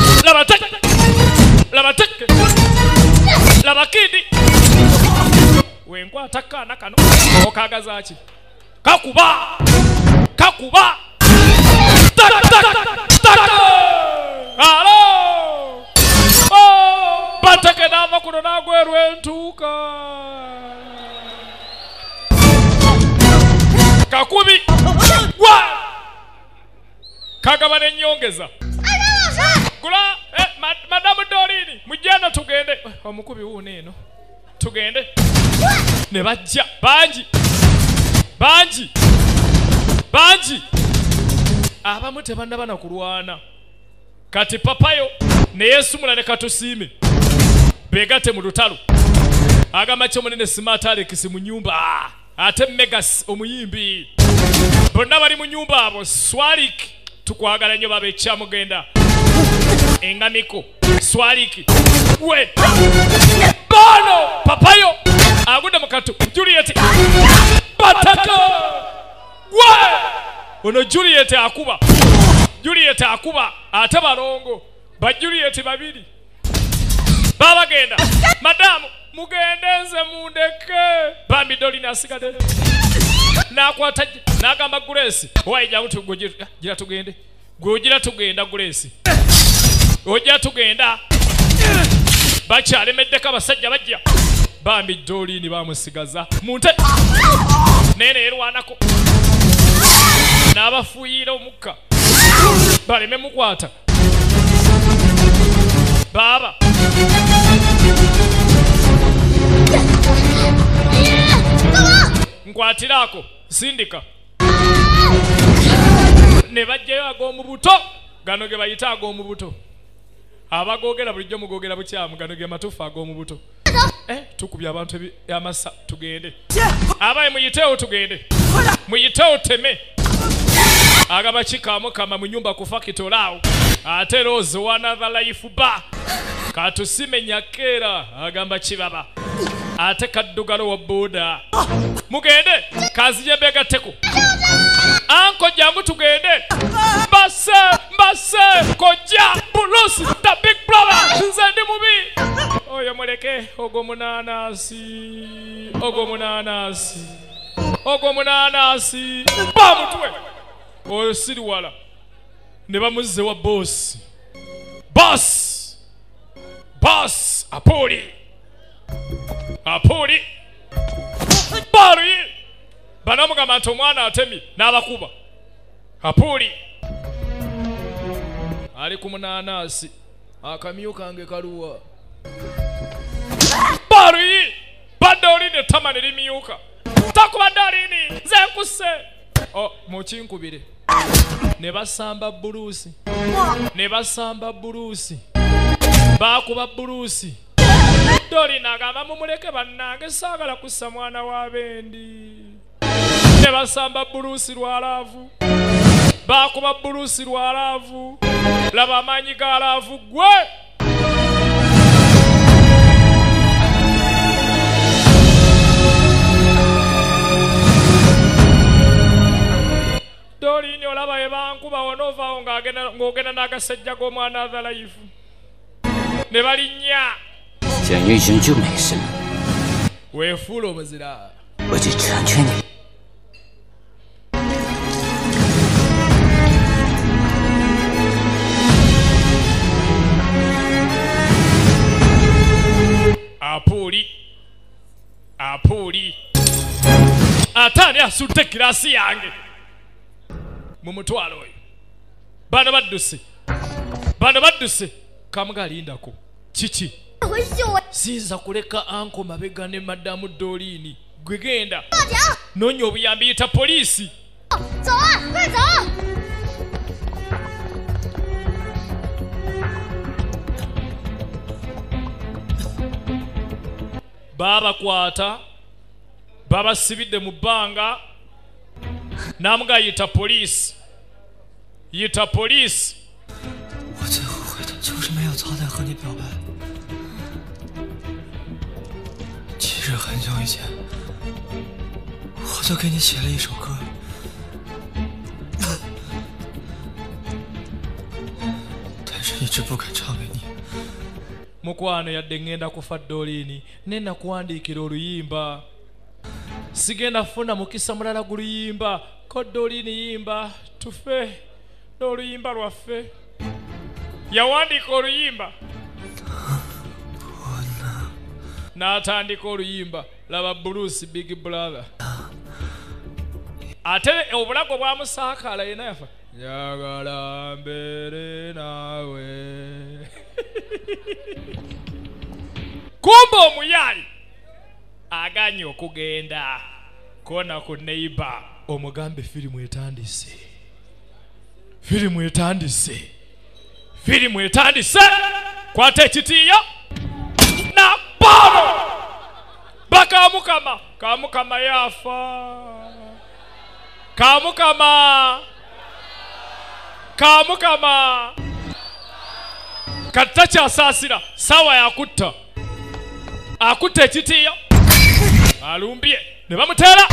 [SPEAKER 1] laba kidi wenkwa takana kano okagazaaki kakuba alo batake nava kuno nagwerwe ntuuka kakubi wa kagaba n'ennyongeza gula madamu Dolini mujjana tugende omukubi wuuno eno tugende ne bajja bangi abamu tebannaba na kulwana kati papayo ne yeesumula ne katusiime begate mu lutalo agamba kyo munene Smart Alex mu nyumba ate Megas omuyimbi bonna bali mu nyumba abo Swalik tukwagala nnyo baba ekyamugenda engamiko Swalik we bono papayo agudde mu katu Juliet bataka we ono Juliet akuba ate balongo ba Juliet babiri babagenda madamu mugende nze mundeke bambi Dolini asigade nakwata nagamba Grace wayija gira tugende gwogira tugenda Grace ojja tugenda bakyalemeddeko abasajja bajja bambi Dolini bamusigaza munte nene erwanako n'abafuuyira omukka baleme mukwata baba nkwatirako sindika ne bajjayo ag'omubuto gano ge bayita ag'omubuto abagogera bulijjo mugogera bukyamu gano ge matufu ag'omubuto tukubye abantu amasa tugende abaye muyiteewo tugende muyiteewo teme agaba kikamu kama mu nyumba kufa kitolao ate Rose one other life ba katusime nyakera agamba kibaba ate kaddugalo wa boda mugende kazi yebega teko anko jangu tugende mbase Base koja Bruce the big brother nze ndi mubi oyo muleke ogo munanasi bamutwe oyo siri wala ne bamuzze wa boss apoli bari banamugamba nti omwana atemi n'abakuba apoli ali ku munanasi akamyu kange kaluwa bari badoli ne tamani limyuka takuba dalini nze nkuse mukinkubire ne basamba buluusi bakuba buluusi doli nagamba mumuleke bannange saagala kussa mwana wa bendi ne basamba buluusi lwalaavu bakuba buluusi lwalaavu laba amaanyi ga laavu gwe Dolini olaba ebankuba onovaawo ng'ogenda n'agasajja g'omwana azalayifu ne balinnya
[SPEAKER 8] 简运行就没事了，
[SPEAKER 1] weefuula omuzira
[SPEAKER 8] 我去成全你。
[SPEAKER 1] Apuli atani asudde girasi yange mu mutwalo oyo bano badduse kamugalindako kiki sinza kuleka anko mabega ne madamu Dolini gwe genda nonya obuyambi yita poliisi babakwata babasibidde mu bbanga namuga yita poliisi
[SPEAKER 7] 我最后悔的就是没有早点和你表白。其实很久以前，我就给你写了一首歌，但是一直不敢唱给你。
[SPEAKER 1] mukwano yadde ngenda kufa Dolini nena kuwandiikira oluyimba sigenda funa mukisa mulala guluyimba ko Dolini yimba tufe n'oluyimba lwaffe yawandiika oluyimba n'atandika oluyimba laba Bruce big brother ate obulago bwamusaakaala yena yafa njagala mbeere naawe kumba omuyayi aganye okugenda kona ku neighbor omugambe firimu etandise kwata ekitiyo na baro bakamukama yafa kamukama kata kyasasira sawa yakutta akutta ekitiyo alumbye ne bamutera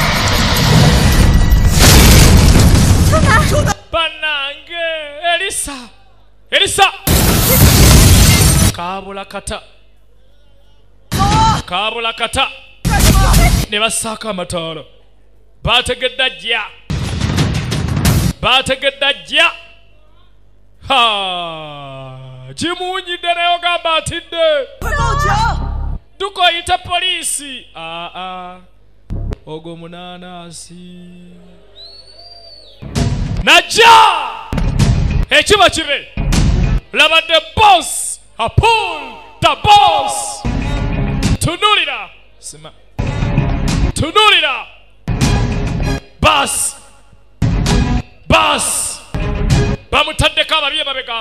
[SPEAKER 1] banange Elisa kabula kata ne basaka amataala bategedda jja kimunyidde naye ogamba atidde tukoyita poliisi ogwo munanasi najja ekiba kibe laba the boss apol the boss tunulira bas bamutaddeko ababye mabega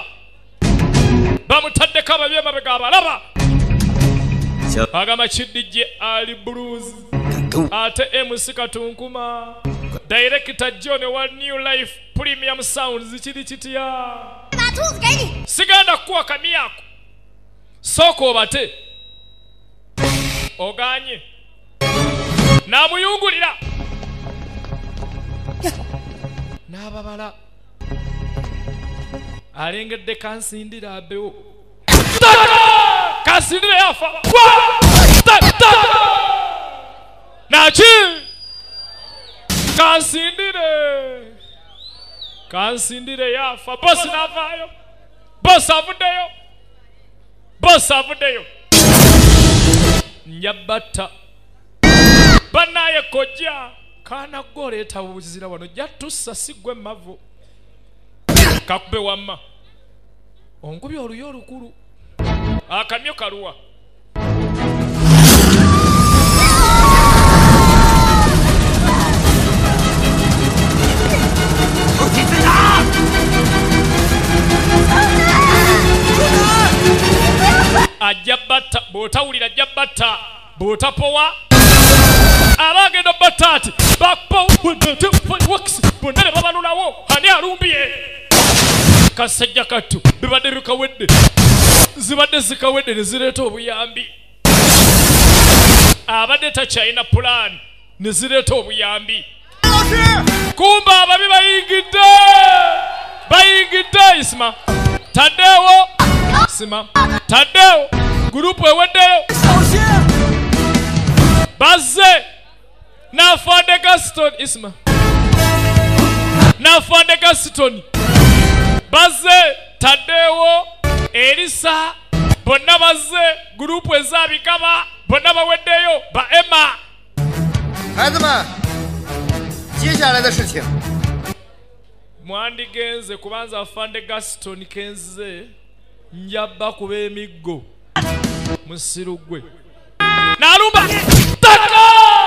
[SPEAKER 1] abalaba agamba kiddijje ali blues ate MC Katunkuma director John wa New Life Premium Sounds kiri kitya siganda kuwa kamiyako soko obate oganye namuyungulira n'ababala alengedde kansindira abewo kansindira yafa naki kansindire yafa bosi navaayo bosi avuddeyo nyabatta banaye kojja kaana gwe oleeta buzira wano jatussa sigwe mavu kakube wamma onkubye oluyo olukulu akamyo kaluwa ajabatta bwotawulira jabatta bwotapowa abagenda batati bakpo bonna ne babalulawo ani alumbiye kasajja kattu bibadde bikawedde zibadde zikawedde ne zireeta obuyambi abadde takyalina pulaani ne zireeta obuyambi kumba ababi bayingidde isima taddeewo sima taddeewo gurupu eweddeyo bazze n'afande Gaston isima n'afande Gaston bazze taddeewo Elisa bonna bazze gurupu ezaabikaba bonna baweddeyo ba Emma
[SPEAKER 2] 孩子们，接下来的事情
[SPEAKER 1] mwandigenze kubanza afande Gaston kenze njabba kuba emiggo musiru gwe nalumba taka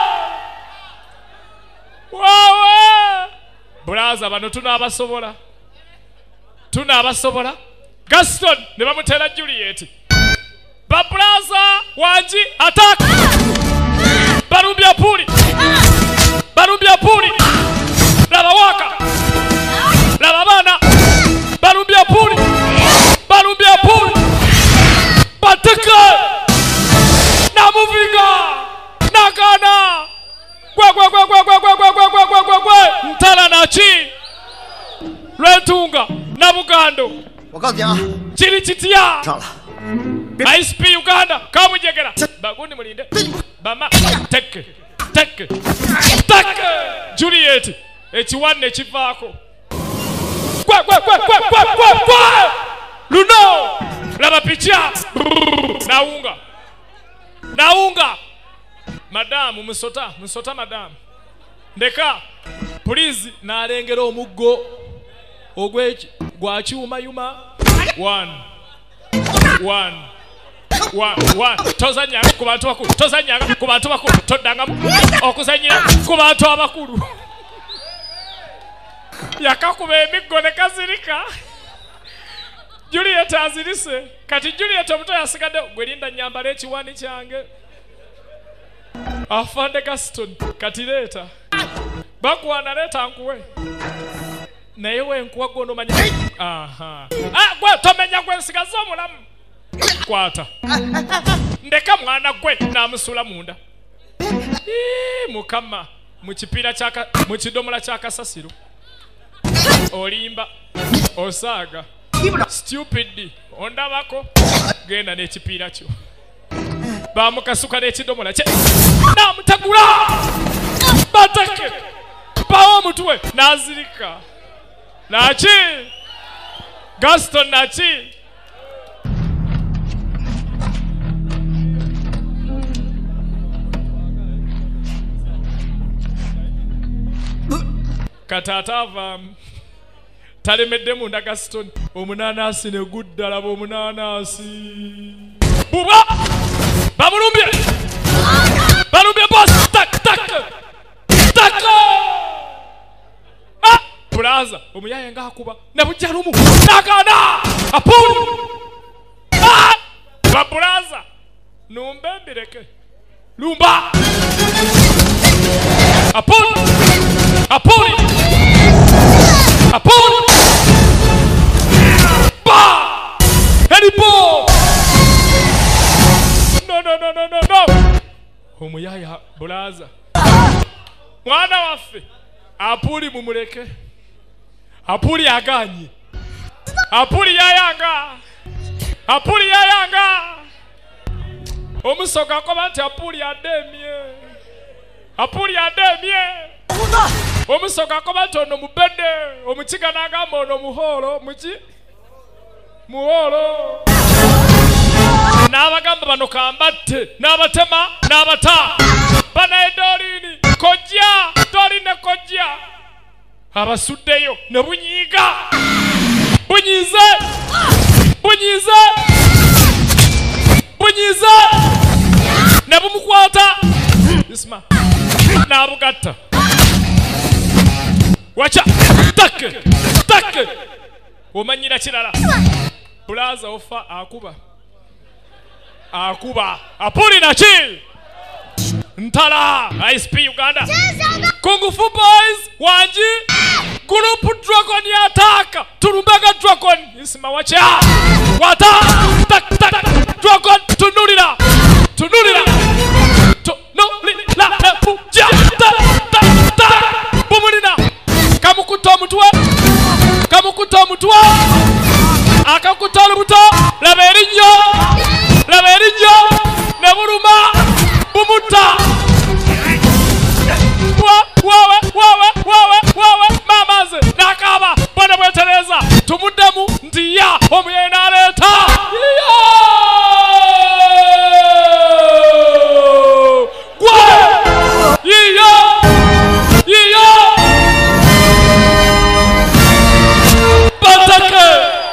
[SPEAKER 1] wawa braza bano tunaabasobola Gaston ne bamutera Juliet ba braza wanji attack barumbya puli laba waka laba bana barumbya puli bateka namuvinga nakana gwe ntala nachi lwetunga na bugando
[SPEAKER 2] 我告诉你啊，
[SPEAKER 1] chiri chitiya
[SPEAKER 2] 上了，
[SPEAKER 1] ICP Uganda kamujegera bagundi mulinde bama teke Juliet ekiwanne kivaako gwe luno laba picha naunga madamu musota madamu ndeka please nalengera omuggo ogweki gwakiwumayuma 1 tozanyanga ku bantu bakulu toddangamu okuzanyira ku bantu abakulu yakakuba emiggo ne kazirika Juliet azirise kati Juliet omuto yasigadde gwelinda nyambala ekiwani kyange afande Gaston kati leeta bakwana leeta nkuwe naye wenkuwa gono manya gwe tomenya gwe nsigaza omulamu kwata ndeka mwana gwe namusula munda mukama mu kidomola kya kasasiro olimba osaaga stupid ondabako genda n'ekipiira kyo bamukasuka n'ekidomola kye namutagula batake bawo omutwe nazirika naki Gaston naki katata avaamu talemedde munda Gaston omunanasi ne guddalaba omunanasi buba balumbye boss tak plaza omuyaye ngaakuba nabujjalumu nakana apuli babulaza numbembireke lumba apuli ba helipo no omuyaya bulaza mwana waffe apuli mumuleke apuli aganye apuli yayanga omusoka akoba nti apuli ademye omusoka akoba nti ono mubedde omukiga n'agamba ono muholo muholo n'abagamba bano kambatte n'abatema n'abata banaye dolini kojja doline kojja abasuddeyo ne bunyiiga bunyize ne bumukwata isma n'abugatta wacha take omanyira kirala bulaza ofa akuba apuli naki ntala ICP Uganda Kung Fu Boys wanji group dragon yataka turumbaga dragon isima wacha wata dragon tunulira puja bumulina kamukuta omutwe akakuta olubuto laba erinyo ne buluma bumuta wawe mamaze nakaba bwana bwetereza tumuddemu nti ya omuye n'aleeta yiyo batake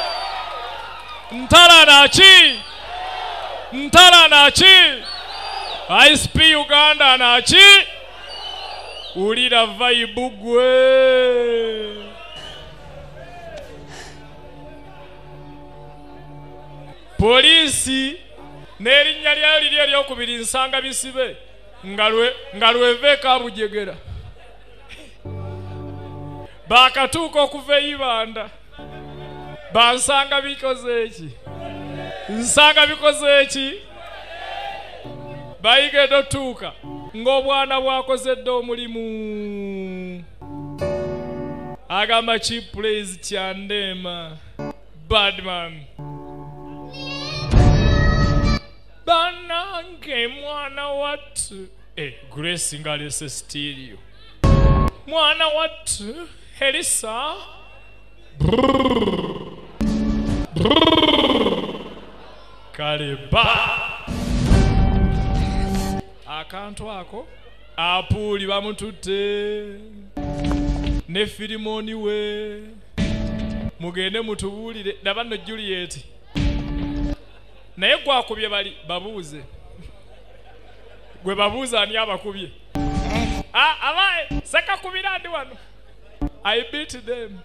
[SPEAKER 1] ntala naki ICP Uganda naki ulira vibe gwe polisi n'erinnya lyayo liri eryokubiri nsanga bisibe nga lweveka bujegera bakatuuka okuva eyibanda bansanga bikoze eki bayigedde otuuka ng'obwana bwakozedde omulimu agamba cheap praise kyandema badman banange mwana wattu Grace ngalese stereo mwana wattu Elisa kaleba akantu ako apuli bamututte ne filimoni we mugende mutubuulire nabano Juliet naye gwakubye bali babuuze gwe babuuza ani abakubye abaye sekakubira ndi wano I beat them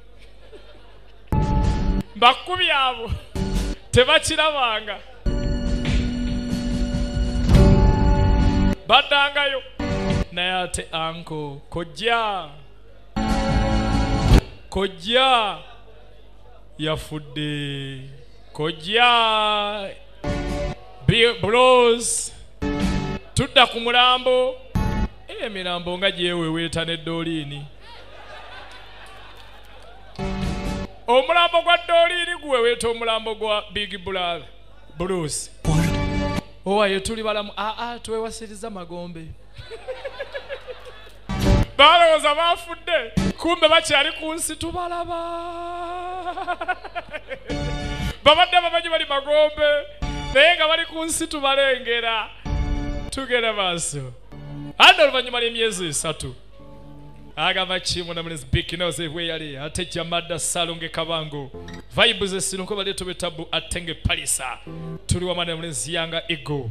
[SPEAKER 1] bakubye abo tebakirabanga badangayo naye ate anko kojja yafudde kojja bros tudda ku mulambo emirambo nga gyeweweeta ne dolini omulambo gwa dolini guweweeta omulambo gwa big brother Bruce owaye tuli balamu twewasiriza magombe balowooza bafudde kumbe bakyali ku nsi tubalaba babadde bamanyi bali magombe naye nga bali ku nsi tubalengera tugenda maaso ate oluvannyuma ly'emyezi 3 agamba kimu namulenzi bikinoze bweyali ate jamadda salonge kabango vibes esinonko baleeto betabu atenge palisa tuli wamana namulenzi yanga ego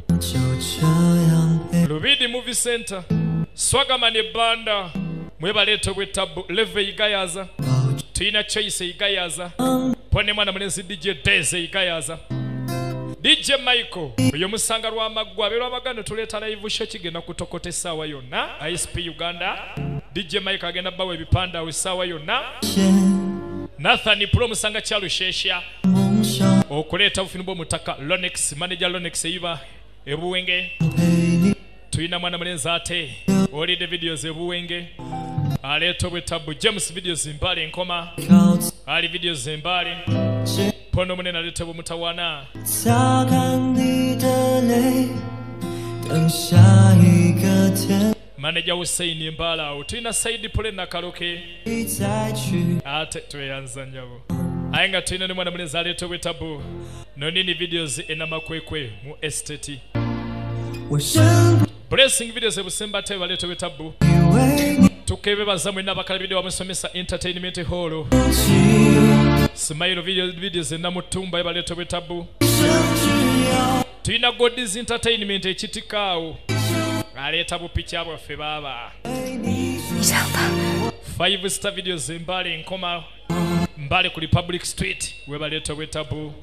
[SPEAKER 1] Lubidi Movie Center Swagamane Banda mwe baleeto bwetabu leve igayaza tuyina choice igayaza pone mwana mulenzi DJ Deze igayaza DJ Michael oyo musanga lwa maggwa abeerwa baganda tuleeta live show kigenda kutokota essaawa yonna ICP Uganda DJ Michael agenda bawa ebipanda awo essaawa yonna Nathan Pro musanga kyalushesha okuleeta obufinu bw'omutaka Lonex manager Lonex eyiba ebuwenge tuyina mwana mulenzi ate olide videos ebuwenge aleeta obwetabu James videos mbale enkoma ali videos mbale Pono munene alete mutawana.
[SPEAKER 7] 擦干你的泪，等下一个天。
[SPEAKER 1] Manager Hussein Mbala tulina side pole na kaloke ate tweyanza njabo ayenga tulina ne mwana mulezi aleeta wetabu nonini videos enamakwekwe mu estate blessing videos ebusemba te baleeta wetabu tukebe bazamwe n'abakala video bamusomesa entertainment hall smile videos enamutumba baleeta wetabu tulina God's entertainment ekitikaawo aleta bupicha bwaffe baba 5-star videos mbale nkoma mbale ku Republic Street webaleta wetabu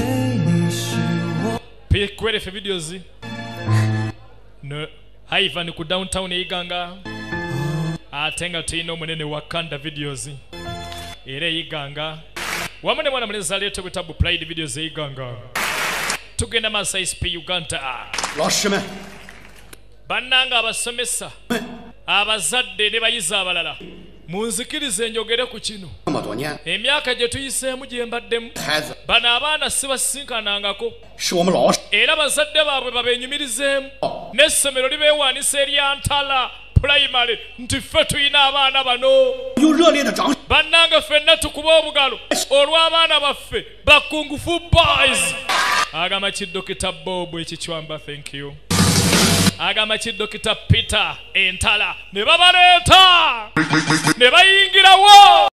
[SPEAKER 1] pikwere fe videos no Ivan ku downtown Iganga atenga tino munene Wakanda videos ere Iganga wamune mwana mulezi aleta wetabu Pride videos Iganga tugenda Masa ICP Uganda
[SPEAKER 6] 老师们
[SPEAKER 1] Bannanga abasomesa abazadde ne bayizi abalala munzikirize njogere ku kino emyaka gye tuyiseemu gye mbaddemu bano abaana sibasinkanangako era bazadde baabwe babenyumirizeemu n'essomero libeewaanisa eryantala primary nti ffe tuyina abaana bano bannanga ffenna tukuba obugalo olw'abaana baffe bakungufu boys agamba kiddokita Bob ekikywamba thank you agamba kiddokita Peter entala ne babaleeta ne bayingirawo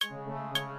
[SPEAKER 3] 了。